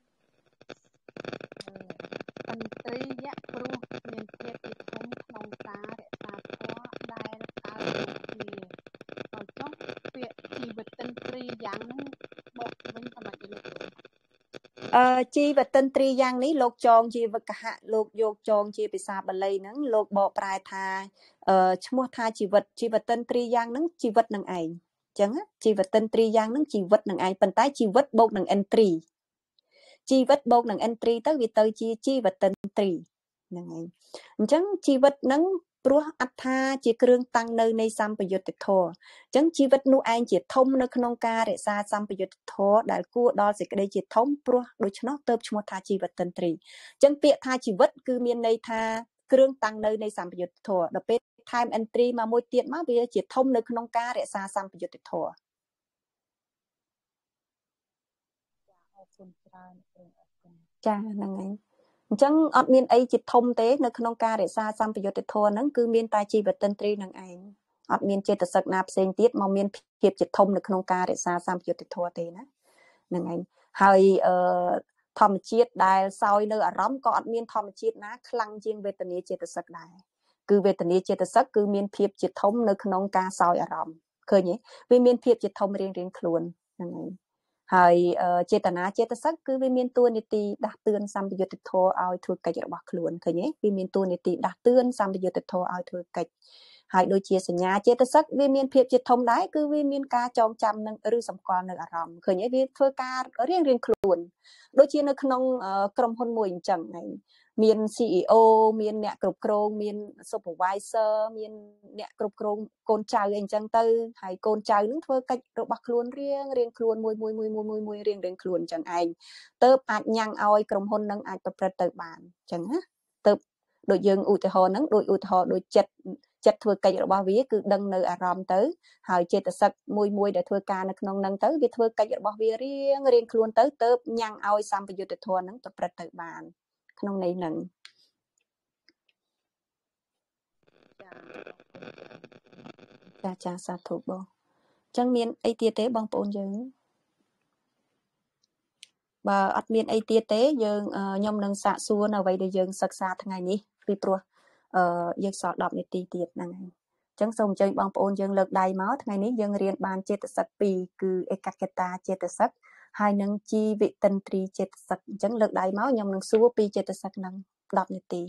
បន្ត្រីយៈព្រោះមានភាពជាធំក្នុងការរក្សាធម៌ដែលកើតគ្នាហើយចុះពាក្យជីវិតតិន្ទ្រីយ៉ាងហ្នឹងបកវិញសម្រាប់លោកជីវតិន្ទ្រីយ៉ាងនេះលោកចងជាវកហៈលោកយកចងជាភាសាបាលីហ្នឹងលោកបកប្រែថាឈ្មោះថាជីវិតតិន្ទ្រីយ៉ាងហ្នឹងជីវិតនឹងឯងអញ្ចឹងជីវិតតិន្ទ្រីយ៉ាងហ្នឹងជីវិតនឹងឯងប៉ុន្តែជីវិតបូកនឹងឥន្ទ្រីជីវិតបូកនឹងឥន្ទ្រីទៅវាទៅជាជីវិតតិន្ទ្រីហ្នឹងឯងអញ្ចឹងជីវិតហ្នឹងព្រោះអត្ថាជាគ្រឿងតាំងនៅនៃសម្បយុទ្ធធម៌អញ្ចឹងជីវិតនោះឯងជាធំនៅក្នុងការរក្សាសម្បយុទ្ធធម៌ដែលគួរដល់សេចក្តីជាធំព្រោះដូច្នោះទៅឈ្មោះថាជីវិតតិន្ទ្រីអញ្ចឹងពាក្យថាជីវិតគឺមានន័យថាគ្រឿងតាំងនៅនៃសម្បយុទ្ធធម៌ដល់ពេលថែមឥន្ទ្រីមកមួយទៀតមកវាជាធំនៅក្នុងការរក្សាសម្បយុទ្ធធម៌អរគុណច្រើនចាហ្នឹងហើយអញ្ចឹងអត់មានអីជាធំទេនៅក្នុងការរក្សាសម្បយុទ្ធធម៌ហ្នឹងគឺមានតែជីវិតតិន្ទ្រីនឹងឯងអត់មានចេតសិកណាផ្សេងទៀតមកមានភាពជាធំនៅក្នុងការរក្សាសម្បយុទ្ធធម៌ទេណាហ្នឹងឯងហើយធម្មជាតិដែលសោយនៅអារម្មណ៍ក៏អត់មានធម្មជាតិណាខ្លាំងជាងវេទនាចេតសិកដែរគឺវេទនាចេតសិកគឺមានភាពជាធំនៅក្នុងការសោយអារម្មណ៍ឃើញទេវាមានភាពជាធំរៀងខ្លួនហ្នឹងឯងហើយចេតនាចេតសិកគឺវាមានតួនាទីដាស់តឿនសម្បយុទ្ធធម៌ឲ្យធ្វើកិច្ចរបស់ខ្លួនឃើញទេវាមានតួនាទីដាស់តឿនសម្បយុទ្ធធម៌ឲ្យធ្វើកិច្ចហើយដូចជាសញ្ញាចេតសិកវាមានភាពជាធំដែរគឺវាមានការចងចាំនឹងឬសម្គាល់នៅអារម្មណ៍ឃើញទេវាធ្វើការរៀងខ្លួនដូចជានៅក្នុងក្រុមហ៊ុនមួយអញ្ចឹងហ្នឹងមាន CEO មានអ្នកគ្រប់គ្រងមាន supervisor មានអ្នកគ្រប់គ្រងកូនចៅអីអញ្ចឹងទៅហើយកូនចៅនឹងធ្វើកិច្ចរបស់ខ្លួនរៀងខ្លួនមួយរៀងខ្លួនអញ្ចឹងឯងទៅអាចញ៉ាំងឲ្យក្រុមហ៊ុននឹងអាចប្រព្រឹត្តទៅបានអញ្ចឹងណាទៅដូចយើងឧទាហរណ៍ហ្នឹងដូចឧទាហរណ៍ដូចចិត្តធ្វើកិច្ចរបស់វាគឺដឹងនៅអារម្មណ៍ទៅហើយចេតសិកមួយដែលធ្វើការនៅក្នុងហ្នឹងទៅវាធ្វើកិច្ចរបស់វារៀងខ្លួនទៅញ៉ាំងឲ្យសម្បយុទ្ធធម៌ហ្នឹងប្រព្រឹត្តទៅបានក្នុងន័យហ្នឹងចាសាធុបងអញ្ចឹងមានអីទៀតទេបងប្អូនយើងបើអត់មានអីទៀតទេយើងខ្ញុំនឹងសាកសួរនៅអ្វីដែលយើងសិក្សាថ្ងៃនេះពីព្រោះយើងសល់10នាទីទៀតហ្នឹងហើយអញ្ចឹងសូមអញ្ជើញបងប្អូនយើងលើកដៃមកថ្ងៃនេះយើងរៀនបានចេតសិក2គឺឯកកតាចេតសិកហើយនឹងជីវិតិន្ទ្រីចេតសិកអញ្ចឹងលើកដៃមកខ្ញុំនឹងសួរពីចេតសិកហ្នឹង10នាទី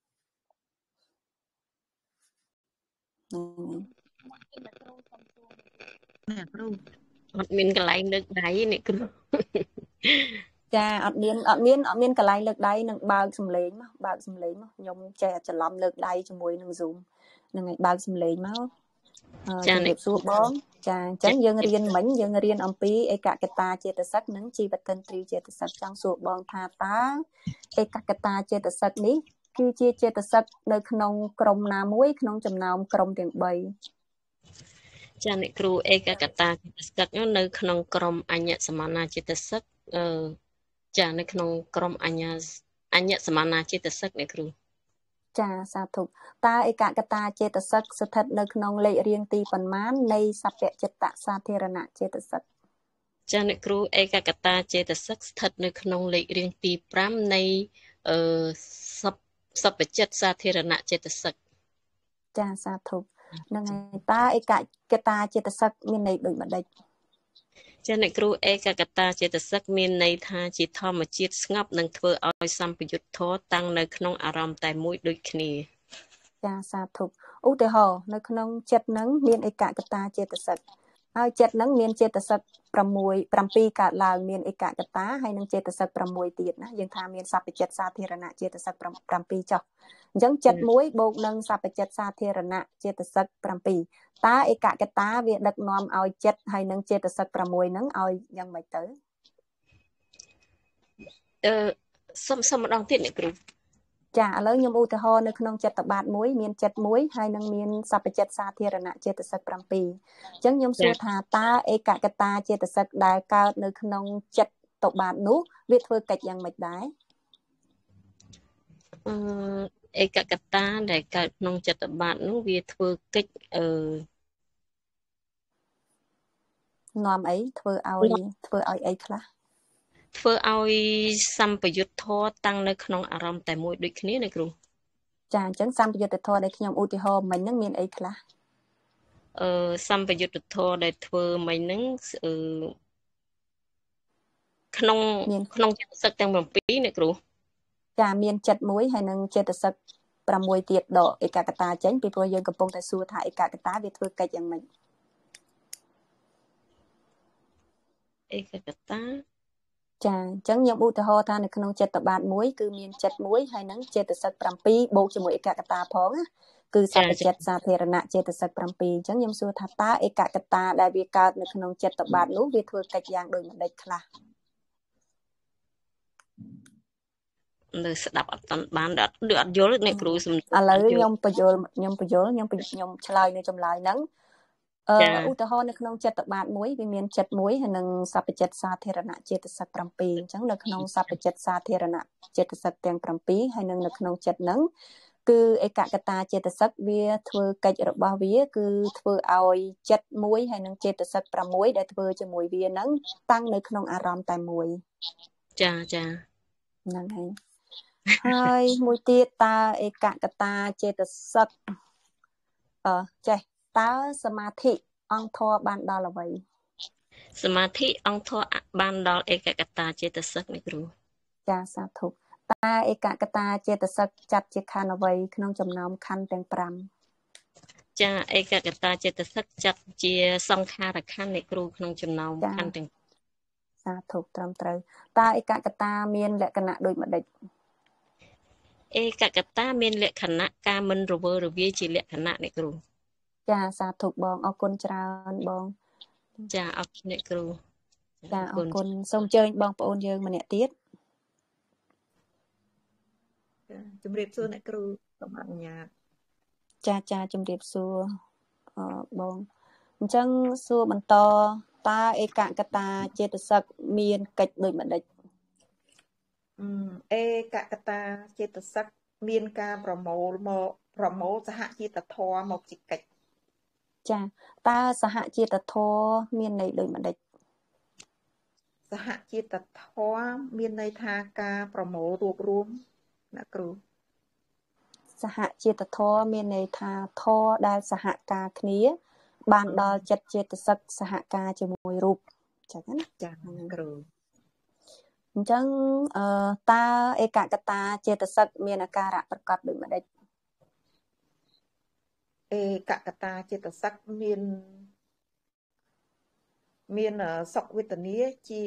អ្នកគ្រូអត់មានកន្លែងលើកដៃអ្នកគ្រូចាអត់មានកន្លែងលើកដៃនឹងបើកសំឡេងមកខ្ញុំចេះច្រឡំលើកដៃជាមួយនឹង Zoom ហ្នឹងហើយបើកសំឡេងមកចាអ្នកសួរបងចាអញ្ចឹងយើងរៀនអំពីឯកកតាចេតសិកនិងជីវិតិន្ទ្រីចេតសិកចង់សួរបងថាតើឯកកតាចេតសិកនេះគឺជាចេតសិកនៅក្នុងក្រុមណាមួយក្នុងចំណោមក្រុមទាំង3 ចាអ្នកគ្រូឯកកតាចេតសិកនៅក្នុងក្រុមអញ្ញសមានាចេតសិកចានៅក្នុងក្រុមអញ្ញសមានាចេតសិកអ្នកគ្រូចាសាធុតើឯកកតាចេតសិកស្ថិតនៅក្នុងលេខរៀងទីប៉ុន្មាននៃសព្វចិត្តសាធារណចេតសិកចាអ្នកគ្រូឯកកតាចេតសិកស្ថិតនៅក្នុងលេខរៀងទី5នៃសព្វចិត្តសាធារណចេតសិកចាសាធុនឹងហើយតើឯកកតាចេតសិកមានន័យដូចម្ដេចចាអ្នកគ្រូឯកកតាចេតសិកមានន័យថាជាធម្មជាតិស្ងប់និងធ្វើឲ្យសម្បយុទ្ធធម៌តាំងនៅក្នុងអារម្មណ៍តែមួយដូចគ្នាចាសាធុឧទាហរណ៍នៅក្នុងចិត្តនឹងមានឯកកតាចេតសិកហើយចិត្តហ្នឹងមានចេតសិក7កើតឡើងមានឯកកតាហើយនឹងចេតសិក6ទៀតណាយើងថាមានសព្វចិត្តសាធារណៈចេតសិក7ចុះអញ្ចឹងចិត្ត1បូកនឹងសព្វចិត្តសាធារណៈចេតសិក7តើឯកកតាវាដឹកនាំឲ្យចិត្តហើយនឹងចេតសិក6ហ្នឹងឲ្យយ៉ាងម៉េចទៅសុំម្ដងទៀតអ្នកគ្រូចាឥឡូវខ្ញុំឧទាហរណ៍នៅក្នុងចិត្តបាត1មានចិត្ត1ហើយនឹងមានសព្វចិត្តសាធារណៈចេតសិក7អញ្ចឹងខ្ញុំសួរថាតើឯកកតាចេតសិកដែលកើតនៅក្នុងចិត្តតបាតនោះវាធ្វើកិច្ចយ៉ាងម៉េចដែរឯកកតាដែលកើតក្នុងចិត្តបាតនោះវាធ្វើកិច្ចនាំអីធ្វើឲ្យអីខ្លះធ្វើឲ្យសម្បយុទ្ធធម៌តាំងនៅក្នុងអារម្មណ៍តែមួយដូចគ្នាណាគ្រូចាអញ្ចឹងសម្បយុទ្ធធម៌ដែលខ្ញុំឧទាហរណ៍មិញហ្នឹងមានអីខ្លះសម្បយុទ្ធធម៌ដែលធ្វើមិញហ្នឹងក្នុងចេតសិកទាំង7ណាគ្រូចាមានចិត្ត1ហើយនឹងចេតសិក6ទៀតដកឯកកតាចេញពីព្រោះយើងកំពុងតែសួរថាឯកកតាវាធ្វើកិច្ចយ៉ាងម៉េចឯកកតាចាអញ្ចឹងខ្ញុំឧទាហរណ៍ថានៅក្នុងចិត្តបាត1គឺមានចិត្ត1ហើយនឹងចេតសិក7បូកជាមួយឯកកតាផងណាគឺសព្វចិត្តសាធារណៈចេតសិក7អញ្ចឹងខ្ញុំសួរថាតើឯកកតាដែលវាកើតនៅក្នុងចិត្តបាតនោះវាធ្វើកិច្ចយ៉ាងដូចម្ដេចខ្លះនៅស្ដាប់អត់តាន់បានអត់យល់អ្នកគ្រូសំឥឡូវខ្ញុំបញ្យល់ខ្ញុំឆ្លើយនៅចម្លើយហ្នឹងឧទាហរណ៍នៅក្នុងចិត្តបាត1វាមានចិត្ត1ហើយនឹងសព្វចិត្តសាធារណៈចេតសិក7អញ្ចឹងនៅក្នុងសព្វចិត្តសាធារណៈចេតសិកទាំង7ហើយនឹងនៅក្នុងចិត្តហ្នឹងគឺឯកកតាចេតសិកវាធ្វើកិច្ចរបស់វាគឺធ្វើឲ្យចិត្ត1ហើយនឹងចេតសិក6ដែលធ្វើជាមួយវាហ្នឹងតាំងនៅក្នុងអារម្មណ៍តែមួយចាហ្នឹងហើយមួយទៀតតើឯកកតាចេតសិកចេះតើសមាធិអង្គធម៌បានដល់អ្វីសមាធិអង្គធម៌បានដល់ឯកកតាចេតសិកនេះគ្រូចាសាធុតើឯកកតាចេតសិកចាត់ជាខណ្ឌអ្វីក្នុងចំណោមខណ្ឌទាំង5 ចាឯកកតាចេតសិកចាត់ជាសង្ខារខណ្ឌនេះគ្រូក្នុងចំណោមខណ្ឌទាំងសាធុត្រឹមត្រូវតើឯកកតាមានលក្ខណៈដូចម្ដេចឯកកតាមានលក្ខណៈការមិនរវើរវាយជាលក្ខណៈនេះគ្រូចាសាធុបងអរគុណច្រើនបងចាអរគុណអ្នកគ្រូចាអរគុណសូមអញ្ជើញបងប្អូនយើងម្នាក់ទៀតជំរាបសួរអ្នកគ្រូសូមអនុញ្ញាតចាជំរាបសួរបងអញ្ចឹងសួរបន្តតើឯកកតាចេតសិកមានកិច្ចដូចម្ដេចឯកកតាចេតសិកមានការប្រមូលសហជាតិធម៌មកជាកិច្ចចាតើសហជាតិធម៌មានន័យដូចម្ដេចសហជាតិធម៌មានន័យថាការប្រមូលរួបរวมអ្នកគ្រូសហជាតិធម៌មានន័យថាធម៌ដែលសហការគ្នាបានដល់ចិត្តចេតសិកសហការជាមួយរូបចឹងណាចាគ្រូអញ្ចឹងតើឯកកតាចេតសិកមានអាការៈប្រកបដូចម្ដេចឯកកតាចេតសិកមានសុខវេទនាជា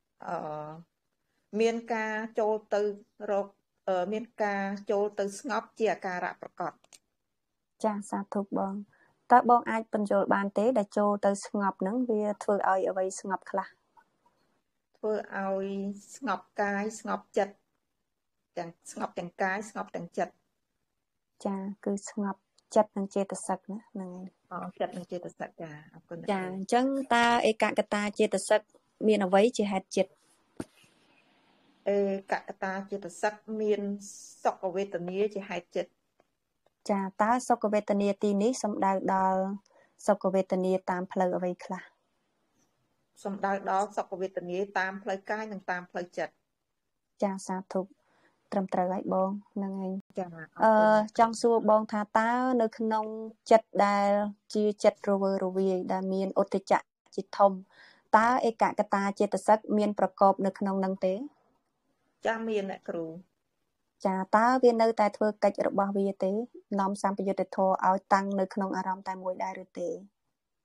មានការចូលទៅរកមានការចូលទៅស្ងប់ជាអាការៈប្រកបចាសាធុបងតើបងអាចបញ្យល់បានទេដែលចូលទៅស្ងប់ហ្នឹងវាធ្វើឲ្យអ្វីស្ងប់ខ្លះធ្វើឲ្យស្ងប់កាយស្ងប់ចិត្តទាំងស្ងប់ទាំងកាយស្ងប់ទាំងចិត្តចាគឺស្ងប់ចិត្តនិងចេតសិកណាហ្នឹងហើយចិត្តនិងចេតសិកចាអរគុណចាអញ្ចឹងតើឯកកតាចេតសិកមានអ្វីជាហេតុចិត្តឯកកតាចេតសិកមានសុខវេទនាជាហេតុចិត្តចាតើសុខវេទនាទីនេះសំដៅដល់សុខវេទនាតាមផ្លូវអ្វីខ្លះសំដៅដល់សុខវេទនាតាមផ្លូវកាយនិងតាមផ្លូវចិត្តចាសាធុត្រឹមត្រូវហើយបងហ្នឹងហើយចាចង់សួរបងថាតើនៅក្នុងចិត្តដែលជាចិត្តរវើរវាយដែលមានឧទ្ធចៈជាធំតើឯកកតាចេតសិកមានប្រកបនៅក្នុងនឹងទេចាមានអ្នកគ្រូចាតើវានៅតែធ្វើកិច្ចរបស់វាទេនាំសម្បយុទ្ធធម៌ឲ្យតាំងនៅក្នុងអារម្មណ៍តែមួយដែរឬទេ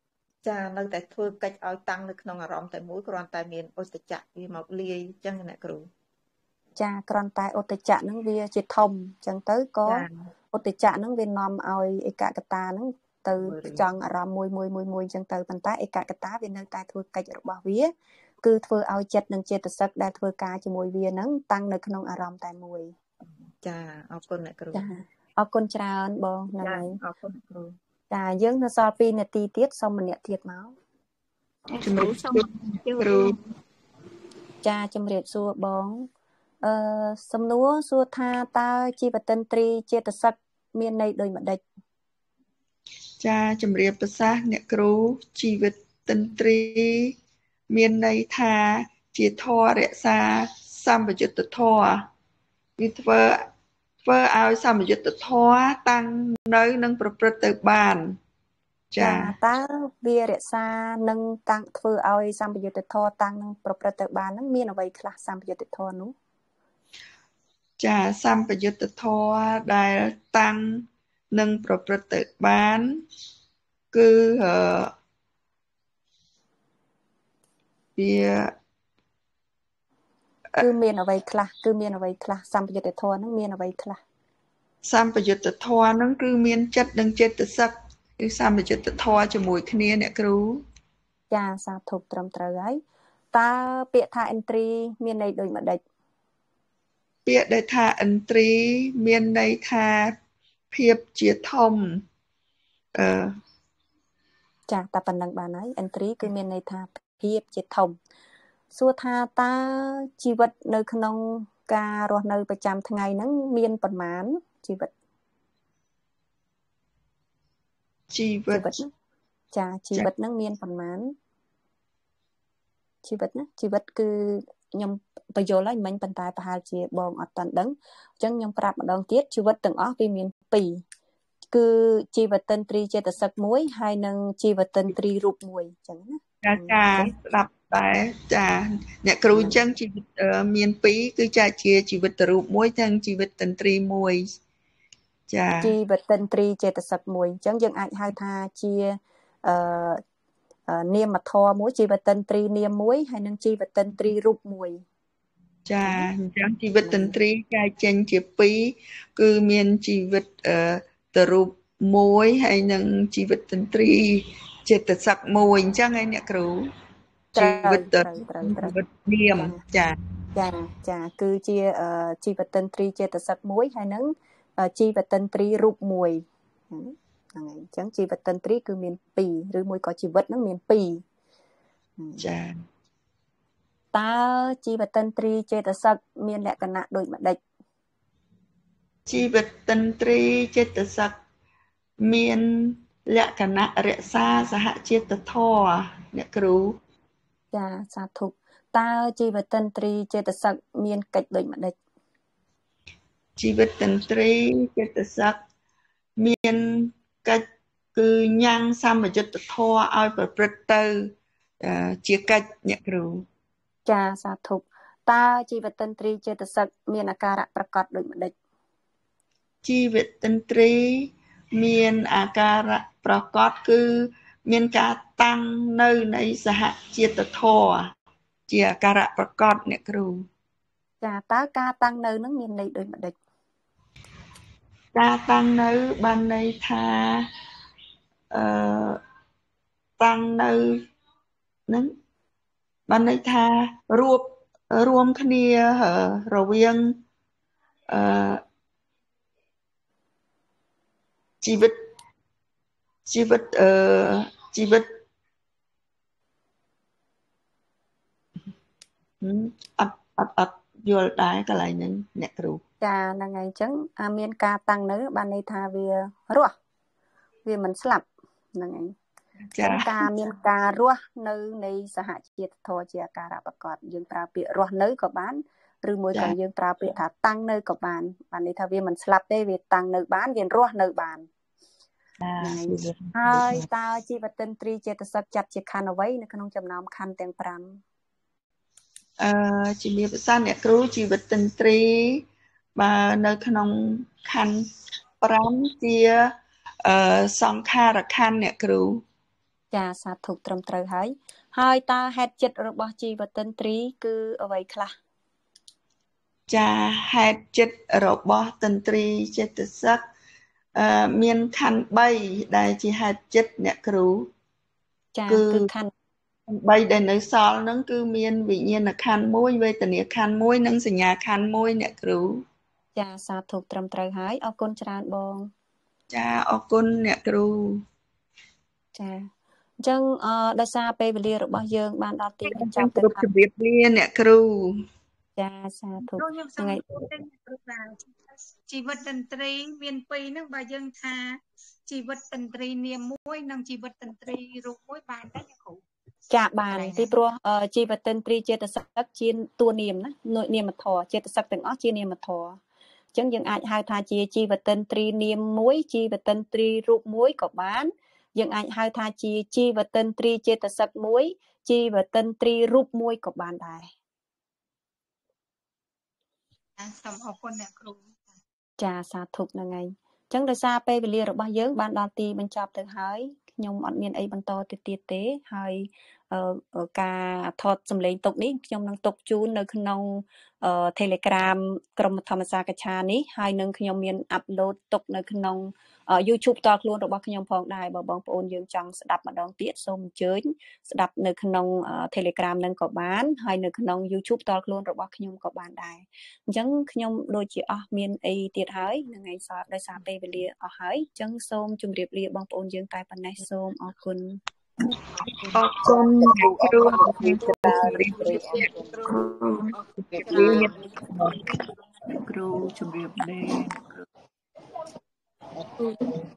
ចានៅតែធ្វើកិច្ចឲ្យតាំងនៅក្នុងអារម្មណ៍តែមួយគ្រាន់តែមានឧត្តចៈវាមកលាយចឹងអ្នកគ្រូចាគ្រាន់តែឧត្តចៈហ្នឹងវាជាធំចឹងទៅក៏ឧត្តចៈហ្នឹងវានាំឲ្យឯកកតាហ្នឹងទៅចង់អារម្មណ៍មួយចឹងទៅប៉ុន្តែឯកកតាវានៅតែធ្វើកិច្ចរបស់វាគឺធ្វើឲ្យចិត្តនិងចេតសិកដែលធ្វើការជាមួយវាហ្នឹងតាំងនៅក្នុងអារម្មណ៍តែមួយចាអរគុណអ្នកគ្រូចាអរគុណច្រើនបងហ្នឹងហើយអរគុណគ្រូចាយើងនៅសល់2នាទីទៀតសូមម្នាក់ទៀតមកជំរាបសួរគ្រូចាជំរាបសួរបងសំណួរសួរថាតើជីវតិន្ទ្រីចេតសិកមានន័យដូចម្ដេចចាជំរាបប្រសាសន៍អ្នកគ្រូជីវិតតិន្ទ្រីមានន័យថាជាធម៌រក្សាសម្បយុទ្ធធម៌វាធ្វើឲ្យសម្បយុទ្ធធម៌តាំងនៅនឹងប្រព្រឹត្តទៅបានចាតើវារក្សានឹងតាំងធ្វើឲ្យសម្បយុទ្ធធម៌តាំងនឹងប្រព្រឹត្តទៅបាននឹងមានអ្វីខ្លះសម្បយុទ្ធធម៌នោះចាសម្បយុទ្ធធម៌ដែលតាំងនឹងប្រព្រឹត្តទៅបានគឺគឺមានអ្វីខ្លះសម្បយុទ្ធធម៌ហ្នឹងមានអ្វីខ្លះសម្បយុទ្ធធម៌ហ្នឹងគឺមានចិត្តនិងចេតសិកគឺសម្បយុទ្ធធម៌ជាមួយគ្នាអ្នកគ្រូចាសាធុត្រឹមត្រូវហើយតើពាក្យថាឥន្ទ្រីមានន័យដូចម្ដេចពាក្យដែលថាឥន្ទ្រីមានន័យថាភាពជាធំចាតែប៉ុណ្្នឹងបានហើយឥន្ទ្រីគឺមានន័យថាភាពជាធំសួរថាតើជីវិតនៅក្នុងការរស់នៅប្រចាំថ្ងៃហ្នឹងមានប៉ុន្មានជីវិតចាជីវិតហ្នឹងមានប៉ុន្មានជីវិតណាជីវិតគឺខ្ញុំបញ្យល់ហើយមិញប៉ុន្តែប្រហែលជាបងអត់ទាន់ដឹងអញ្ចឹងខ្ញុំប្រាប់ម្ដងទៀតជីវិតទាំងអស់វាមាន2គឺជីវតិន្ទ្រីចេតសិក1ហើយនិងជីវតិន្ទ្រីរូប1អញ្ចឹងណាចាស្ដាប់តែចាអ្នកគ្រូអញ្ចឹងជីវិតមាន2គឺចាជាជីវិតរូប1ទាំងជីវិតតិន្ទ្រី1ចាជីវិតតិន្ទ្រីចេតសិក1អញ្ចឹងយើងអាចហៅថាជានាមធម៌មួយជីវិតតិន្ទ្រីនាម1ហើយនិងជីវិតតិន្ទ្រីរូប1 ចាអញ្ចឹងជីវិតតិន្ទ្រីចែកចេញជា2គឺមានជីវិតទៅរូប1ហើយនិងជីវិតតិន្ទ្រីចេតសិក1អញ្ចឹងឯអ្នកគ្រូជីវិតនាមចាគឺជាជីវិតតិន្ទ្រីចេតសិក1ហើយនិងជីវិតតិន្ទ្រីរូប1ហ្នឹងហើយអញ្ចឹងជីវិតតិន្ទ្រីគឺមាន2ឬមួយក៏ជីវិតហ្នឹងមាន2 ចាតើជីវិតតិន្ទ្រីចេតសិកមានលក្ខណៈដូចម្ដេចជីវិតតិន្ទ្រីចេតសិកមានលក្ខណៈរក្សាសហជាតិធម៌អ្នកគ្រូចាសាធុតើជីវិតតិន្ទ្រីចេតសិកមានកិច្ចដូចម្ដេចជីវិតតិន្ទ្រីចេតសិកមានកិច្ចគឺញ៉ាំងសម្បយុទ្ធធម៌ឲ្យប្រព្រឹត្តទៅជាកិច្ចអ្នកគ្រូចាសាធុតើជីវិតតិន្ទ្រីចេតសិកមានអាការៈប្រកបដូចម្ដេចជីវិតតិន្ទ្រីមានអាការៈប្រកបគឺមានការតាំងនៅនៃសហជាតិធម៌ជាអាការៈប្រកបអ្នកគ្រូចាតើការតាំងនៅនឹងមានន័យដូចម្ដេចការតាំងនៅបានន័យថាតាំងនៅនឹងបានន័យថារួមគ្នារវាងជីវិតអត់យល់ដែរកន្លែងហ្នឹងអ្នកគ្រូចាហ្នឹងហើយអញ្ចឹងមានការតាំងនៅបានន័យថាវារស់វាមិនស្លាប់ហ្នឹងហើយចាការមានការរស់នៅនៃសហជាតិធម៌ជាអាការៈប្រកបយើងប្រើពាក្យរស់នៅក៏បានឬមួយក៏យើងប្រើពាក្យថាតាំងនៅក៏បានន័យថាវាមិនស្លាប់ទេវាតាំងនៅបានវារស់នៅបានហើយតើជីវតិន្ទ្រីចេតសិកចាត់ជាខណ្ឌអ្វីនៅក្នុងចំណោមខណ្ឌទាំង5 ជំរាបសួរអ្នកគ្រូជីវិតតិន្ទ្រីបើនៅក្នុងខណ្ឌ5ជាសង្ខារខណ្ឌអ្នកគ្រូចាសាធុត្រឹមត្រូវហើយតើហេតុចិត្តរបស់ជីវតន្ត្រីគឺអ្វីខ្លះចាហេតុចិត្តរបស់តន្ត្រីចេតសិកមានខណ្ឌ3ដែលជាហេតុចិត្តអ្នកគ្រូចាគឺខណ្ឌ 3ដែលនៅសល់ហ្នឹងគឺមានវិញ្ញាណខណ្ឌ1វេទនាខណ្ឌ1និងសញ្ញាខណ្ឌ1អ្នកគ្រូចាសាធុត្រឹមត្រូវហើយអរគុណច្រើនបងចាអរគុណអ្នកគ្រូចាអញ្ចឹងដោយសារពេលវេលារបស់យើងបានដល់ទីបញ្ចប់ទៅហើយជម្រាបលាអ្នកគ្រូចាសាធុថ្ងៃជីវិតតន្ត្រីមាន2ហ្នឹងបើយើងថាជីវិតតន្ត្រីនាមមួយនិងជីវិតតន្ត្រីរូបមួយបានទេអ្នកគ្រូចាបានពីព្រោះជីវិតតន្ត្រីចេតសិកជាតួនាមណានាមធម៌ចេតសិកទាំងអស់ជានាមធម៌អញ្ចឹងយើងអាចហៅថាជាជីវិតតន្ត្រីនាមមួយជីវិតតន្ត្រីរូបមួយក៏បានយើងអាចហៅថាជាជីវិតតន្ត្រីចេតសិកមួយជីវិតតន្ត្រីរូបមួយក៏បានដែរសូមអរគុណអ្នកគ្រូចាសាធុហ្នឹងហើយអញ្ចឹងដោយសារពេលវេលារបស់យើងបានដល់ទីបញ្ចប់ទៅហើយខ្ញុំអត់មានអីបន្តទៅទៀតទេហើយការថតសម្លេងទុកនេះខ្ញុំនឹងទុកជូននៅក្នុង Telegram ក្រុមធម្មសាកច្ឆានេះហើយនឹងខ្ញុំមាន upload ទុកនៅក្នុង YouTube តខ្លួនរបស់ខ្ញុំផងដែរបើបងប្អូនយើងចង់ស្ដាប់ម្ដងទៀតសូមអញ្ជើញស្ដាប់នៅក្នុង Telegram នឹងក៏បានហើយនៅក្នុង YouTube តខ្លួនរបស់ខ្ញុំក៏បានដែរអញ្ចឹងខ្ញុំដូចជាអស់មានអីទៀតហើយនឹងថ្ងៃសោះដោយសារពេលវេលាអស់ហើយអញ្ចឹងសូមជម្រាបលាបងប្អូនយើងតែប៉ុណ្ណេះសូមអរគុណអរគុណគ្រូគ្រូជំរាបលា